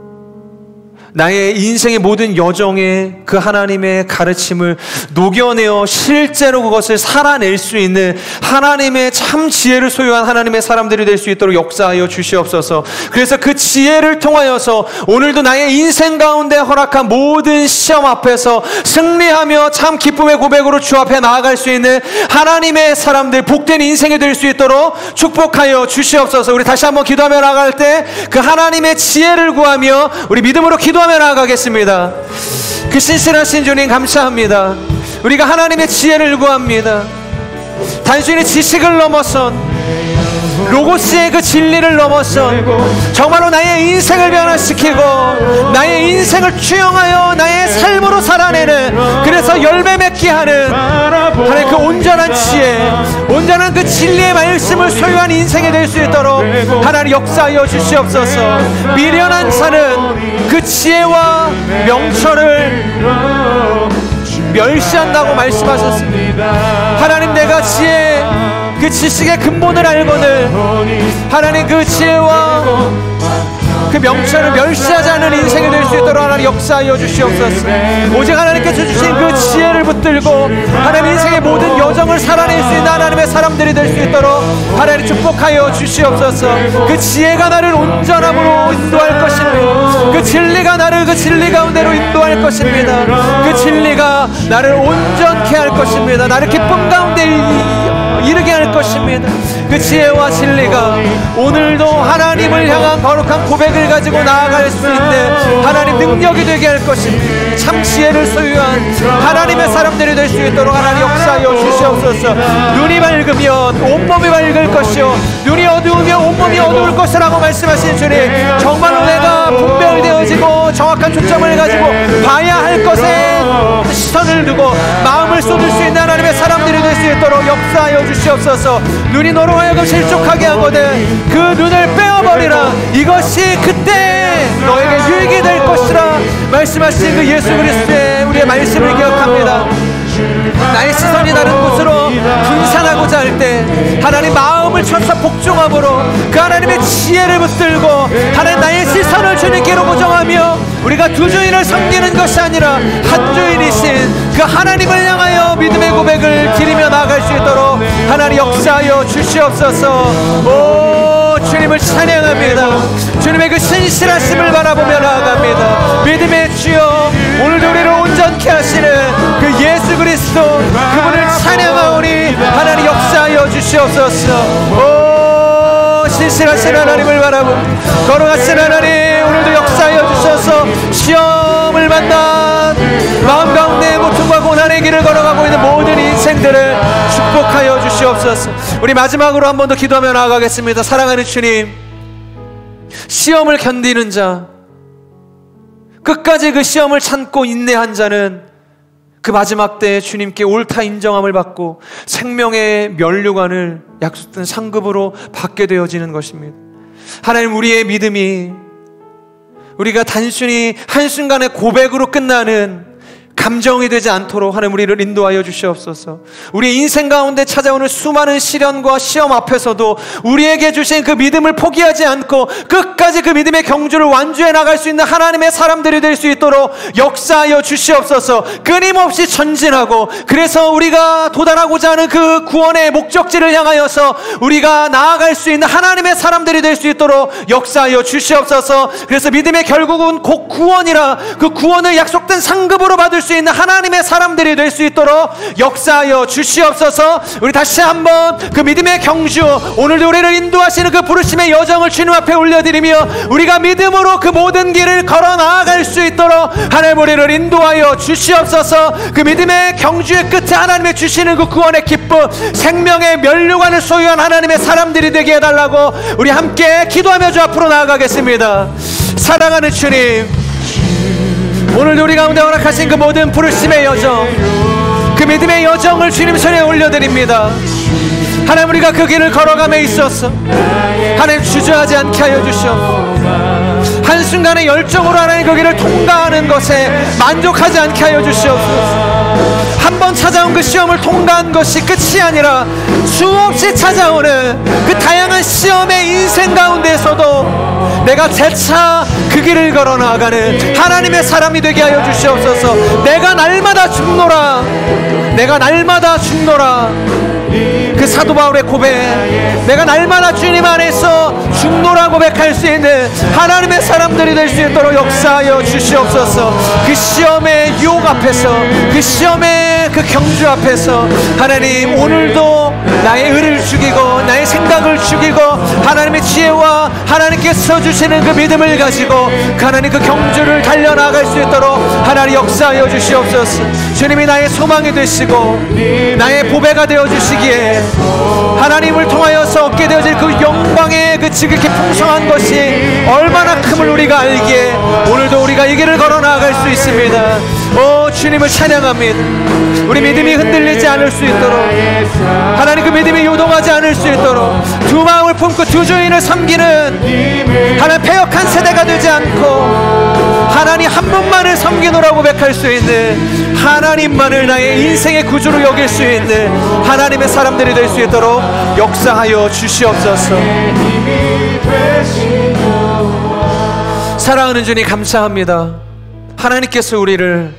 나의 인생의 모든 여정에 그 하나님의 가르침을 녹여내어 실제로 그것을 살아낼 수 있는 하나님의 참 지혜를 소유한 하나님의 사람들이 될 수 있도록 역사하여 주시옵소서. 그래서 그 지혜를 통하여서 오늘도 나의 인생 가운데 허락한 모든 시험 앞에서 승리하며 참 기쁨의 고백으로 주 앞에 나아갈 수 있는 하나님의 사람들, 복된 인생이 될 수 있도록 축복하여 주시옵소서. 우리 다시 한번 기도하며 나아갈 때 그 하나님의 지혜를 구하며 우리 믿음으로 기도하며 나아가겠습니다. 그 신실하신 주님 감사합니다. 우리가 하나님의 지혜를 구합니다. 단순히 지식을 넘어선 로고스의 그 진리를 넘어선 정말로 나의 인생을 변화시키고 나의 인생을 투영하여 나의 삶으로 살아내는, 그래서 열매 맺게 하는 하나님 그 온전한 지혜, 온전한 그 진리의 말씀을 소유한 인생이 될 수 있도록 하나님 역사하여 주시옵소서. 미련한 자는 그 지혜와 명철을 멸시한다고 말씀하셨습니다. 하나님, 내가 지혜, 그 지식의 근본을 알거늘 하나님 그 지혜와 그 명철을 멸시하지 않는 인생이 될 수 있도록 하나님 역사하여 주시옵소서. 오직 하나님께서 주신 그 지혜를 붙들고 하나님 인생의 모든 여정을 살아낼 수 있는 하나님의 사람들이 될 수 있도록 하나님 축복하여 주시옵소서. 그 지혜가 나를 온전함으로 인도할 것입니다. 그 진리가 나를 그 진리 가운데로 인도할 것입니다. 그 진리가 나를 온전케 할 것입니다. 나를 기쁨 가운데 이르게 할 것입니다. 그 지혜와 진리가 오늘도 하나님을 향한 거룩한 고백을 가지고 나아갈 수 있는 하나님 능력이 되게 할 것입니다. 참 지혜를 소유한 하나님의 사람들이 될 수 있도록 하나님 역사하여 주시옵소서. 눈이 밝으면 온몸이 밝을 것이요 눈이 어두우면 온몸이 어두울 것이라고 말씀하신 주님, 정말로 내가 분별되어지고 정확한 초점을 가지고 봐야 할 것에 시선을 두고 마음을 쏟을 수 있는 하나님의 사람들이 될 수 있도록 역사하여 주시옵소서. 눈이 너로 하여금 실족하게 하거든 그 눈을 빼어버리라. 이것이 그때 너에게 유익이 될 것이라 말씀하신 그 예수 그리스도의 우리의 말씀을 기억합니다. 나의 시선이 다른 곳으로 분산하고자 할 때 하나님 마음을 시험을 쳐서 복종함으로 그 하나님의 지혜를 붙들고 하나님 나의 시선을 주님께로 고정하며 우리가 두 주인을 섬기는 것이 아니라 한 주인이신 그 하나님을 향하여 믿음의 고백을 드리며 나아갈 수 있도록 하나님 역사하여 주시옵소서. 오, 주님을 찬양합니다. 주님의 그 신실하심을 바라보며 나아갑니다. 믿음의 주여, 오늘도 우리를 온전케 하시는 그 예수 그리스도 그분을 찬양하오니 하나님 역사하여 주시옵소서. 오, 신실하신 하나님을 바라보며 거룩하신 하나님, 오늘도 역사하여 주셔서 시험을 만난 마음 가운데 고통과 고난의 길을 걸어가고 있는 모든 인생들을 축복하여 주시옵소서. 우리 마지막으로 한 번 더 기도하며 나아가겠습니다. 사랑하는 주님, 시험을 견디는 자, 끝까지 그 시험을 참고 인내한 자는 그 마지막 때에 주님께 옳다 인정함을 받고 생명의 면류관을 약속된 상급으로 받게 되어지는 것입니다. 하나님, 우리의 믿음이 우리가 단순히 한순간의 고백으로 끝나는 감정이 되지 않도록 하나님 우리를 인도하여 주시옵소서. 우리 인생 가운데 찾아오는 수많은 시련과 시험 앞에서도 우리에게 주신 그 믿음을 포기하지 않고 끝까지 그 믿음의 경주를 완주해 나갈 수 있는 하나님의 사람들이 될 수 있도록 역사하여 주시옵소서. 끊임없이 전진하고, 그래서 우리가 도달하고자 하는 그 구원의 목적지를 향하여서 우리가 나아갈 수 있는 하나님의 사람들이 될 수 있도록 역사하여 주시옵소서. 그래서 믿음의 결국은 곧 구원이라, 그 구원을 약속된 상급으로 받을 수 있는 하나님의 사람들이 될 수 있도록 역사하여 주시옵소서. 우리 다시 한번 그 믿음의 경주, 오늘도 우리를 인도하시는 그 부르심의 여정을 주님 앞에 올려드리며 우리가 믿음으로 그 모든 길을 걸어 나아갈 수 있도록 하나님 우리를 인도하여 주시옵소서. 그 믿음의 경주의 끝에 하나님의 주시는 그 구원의 기쁨, 생명의 면류관을 소유한 하나님의 사람들이 되게 해달라고 우리 함께 기도하며 주 앞으로 나아가겠습니다. 사랑하는 주님, 오늘도 우리 가운데 허락하신 그 모든 부르심의 여정, 그 믿음의 여정을 주님 손에 올려드립니다. 하나님, 우리가 그 길을 걸어감에 있어서 하나님 주저하지 않게 하여 주시옵소서. 한순간의 열정으로 하나님 그 길을 통과하는 것에 만족하지 않게 하여 주시옵소서. 한 번 찾아온 그 시험을 통과한 것이 끝이 아니라 수없이 찾아오는 그 다양한 시험의 인생 가운데에서도 내가 재차 그 길을 걸어 나아가는 하나님의 사람이 되게 하여 주시옵소서. 내가 날마다 죽노라, 내가 날마다 죽노라, 그 사도 바울의 고백, 내가 날마다 주님 안에서 죽노라 고백할 수 있는 하나님의 사람들이 될 수 있도록 역사하여 주시옵소서. 그 시험의 유혹 앞에서, 그 시험의 그 경주 앞에서 하나님, 오늘도 나의 의를 죽이고 나의 생각을 죽이고 하나님의 지혜와 하나님께서 주시는 그 믿음을 가지고 하나님 그 경주를 달려나갈 수 있도록 하나님 역사하여 주시옵소서. 주님이 나의 소망이 되시고 나의 보배가 되어주시기에 하나님을 통하여서 얻게 되어질 그 영광의 그 지극히 풍성한 것이 얼마나 큼을 우리가 알기에 오늘도 우리가 이 길을 걸어 나아갈 수 있습니다. 오, 주님을 찬양합니다. 우리 믿음이 흔들리지 않을 수 있도록, 하나님 그 믿음이 요동하지 않을 수 있도록 두 마음을 품고 두 주인을 섬기는 하나님 패역한 세대가 되지 않고 하나님 한 분만을 섬기노라고 고백할 수 있는, 하나님만을 나의 인생의 구주로 여길 수 있는 하나님의 사람들이 될 수 있도록 역사하여 주시옵소서. 사랑하는 주님, 감사합니다. 하나님께서 우리를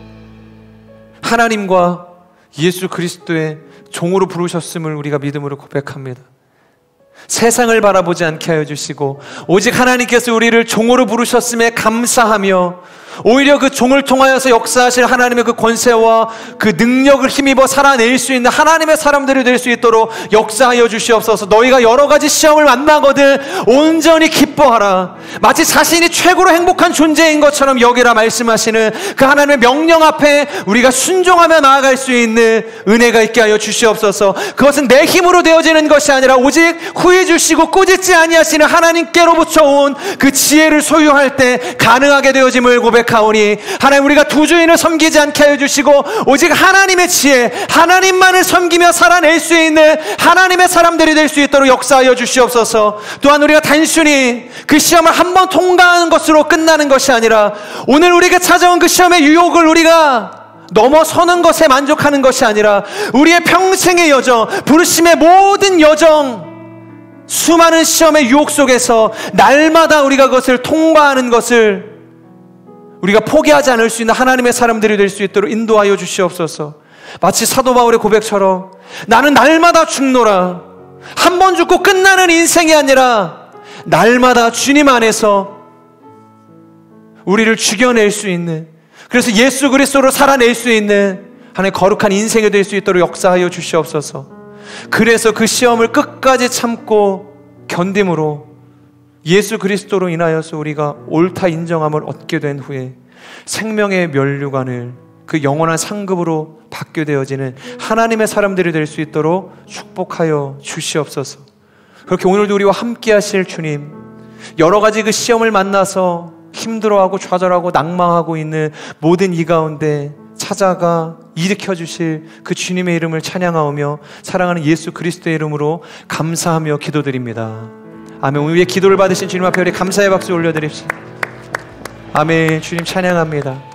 하나님과 예수 그리스도의 종으로 부르셨음을 우리가 믿음으로 고백합니다. 세상을 바라보지 않게 하여 주시고 오직 하나님께서 우리를 종으로 부르셨음에 감사하며 오히려 그 종을 통하여서 역사하실 하나님의 그 권세와 그 능력을 힘입어 살아낼 수 있는 하나님의 사람들이 될 수 있도록 역사하여 주시옵소서. 너희가 여러 가지 시험을 만나거든 온전히 기뻐하라, 마치 자신이 최고로 행복한 존재인 것처럼 여기라 말씀하시는 그 하나님의 명령 앞에 우리가 순종하며 나아갈 수 있는 은혜가 있게 하여 주시옵소서. 그것은 내 힘으로 되어지는 것이 아니라 오직 후회 주시고 꾸짖지 아니하시는 하나님께로부터 온 그 지혜를 소유할 때 가능하게 되어짐을 고백하오니, 하나님, 우리가 두 주인을 섬기지 않게 하여 주시고 오직 하나님의 지혜, 하나님만을 섬기며 살아낼 수 있는 하나님의 사람들이 될 수 있도록 역사하여 주시옵소서. 또한 우리가 단순히 그 시험을 한 번 통과하는 것으로 끝나는 것이 아니라 오늘 우리에게 찾아온 그 시험의 유혹을 우리가 넘어서는 것에 만족하는 것이 아니라 우리의 평생의 여정, 부르심의 모든 여정, 수많은 시험의 유혹 속에서 날마다 우리가 그것을 통과하는 것을 우리가 포기하지 않을 수 있는 하나님의 사람들이 될 수 있도록 인도하여 주시옵소서. 마치 사도 바울의 고백처럼 나는 날마다 죽노라. 한 번 죽고 끝나는 인생이 아니라 날마다 주님 안에서 우리를 죽여낼 수 있는, 그래서 예수 그리스도로 살아낼 수 있는 하나의 거룩한 인생이 될 수 있도록 역사하여 주시옵소서. 그래서 그 시험을 끝까지 참고 견딤으로 예수 그리스도로 인하여서 우리가 옳다 인정함을 얻게 된 후에 생명의 면류관을 그 영원한 상급으로 받게 되어지는 하나님의 사람들이 될 수 있도록 축복하여 주시옵소서. 그렇게 오늘도 우리와 함께 하실 주님, 여러 가지 그 시험을 만나서 힘들어하고 좌절하고 낭망하고 있는 모든 이 가운데 찾아가 일으켜 주실 그 주님의 이름을 찬양하오며 사랑하는 예수 그리스도의 이름으로 감사하며 기도드립니다. 아멘. 오늘 위에 기도를 받으신 주님 앞에 우리 감사의 박수 올려드립시다. 아멘. 주님 찬양합니다.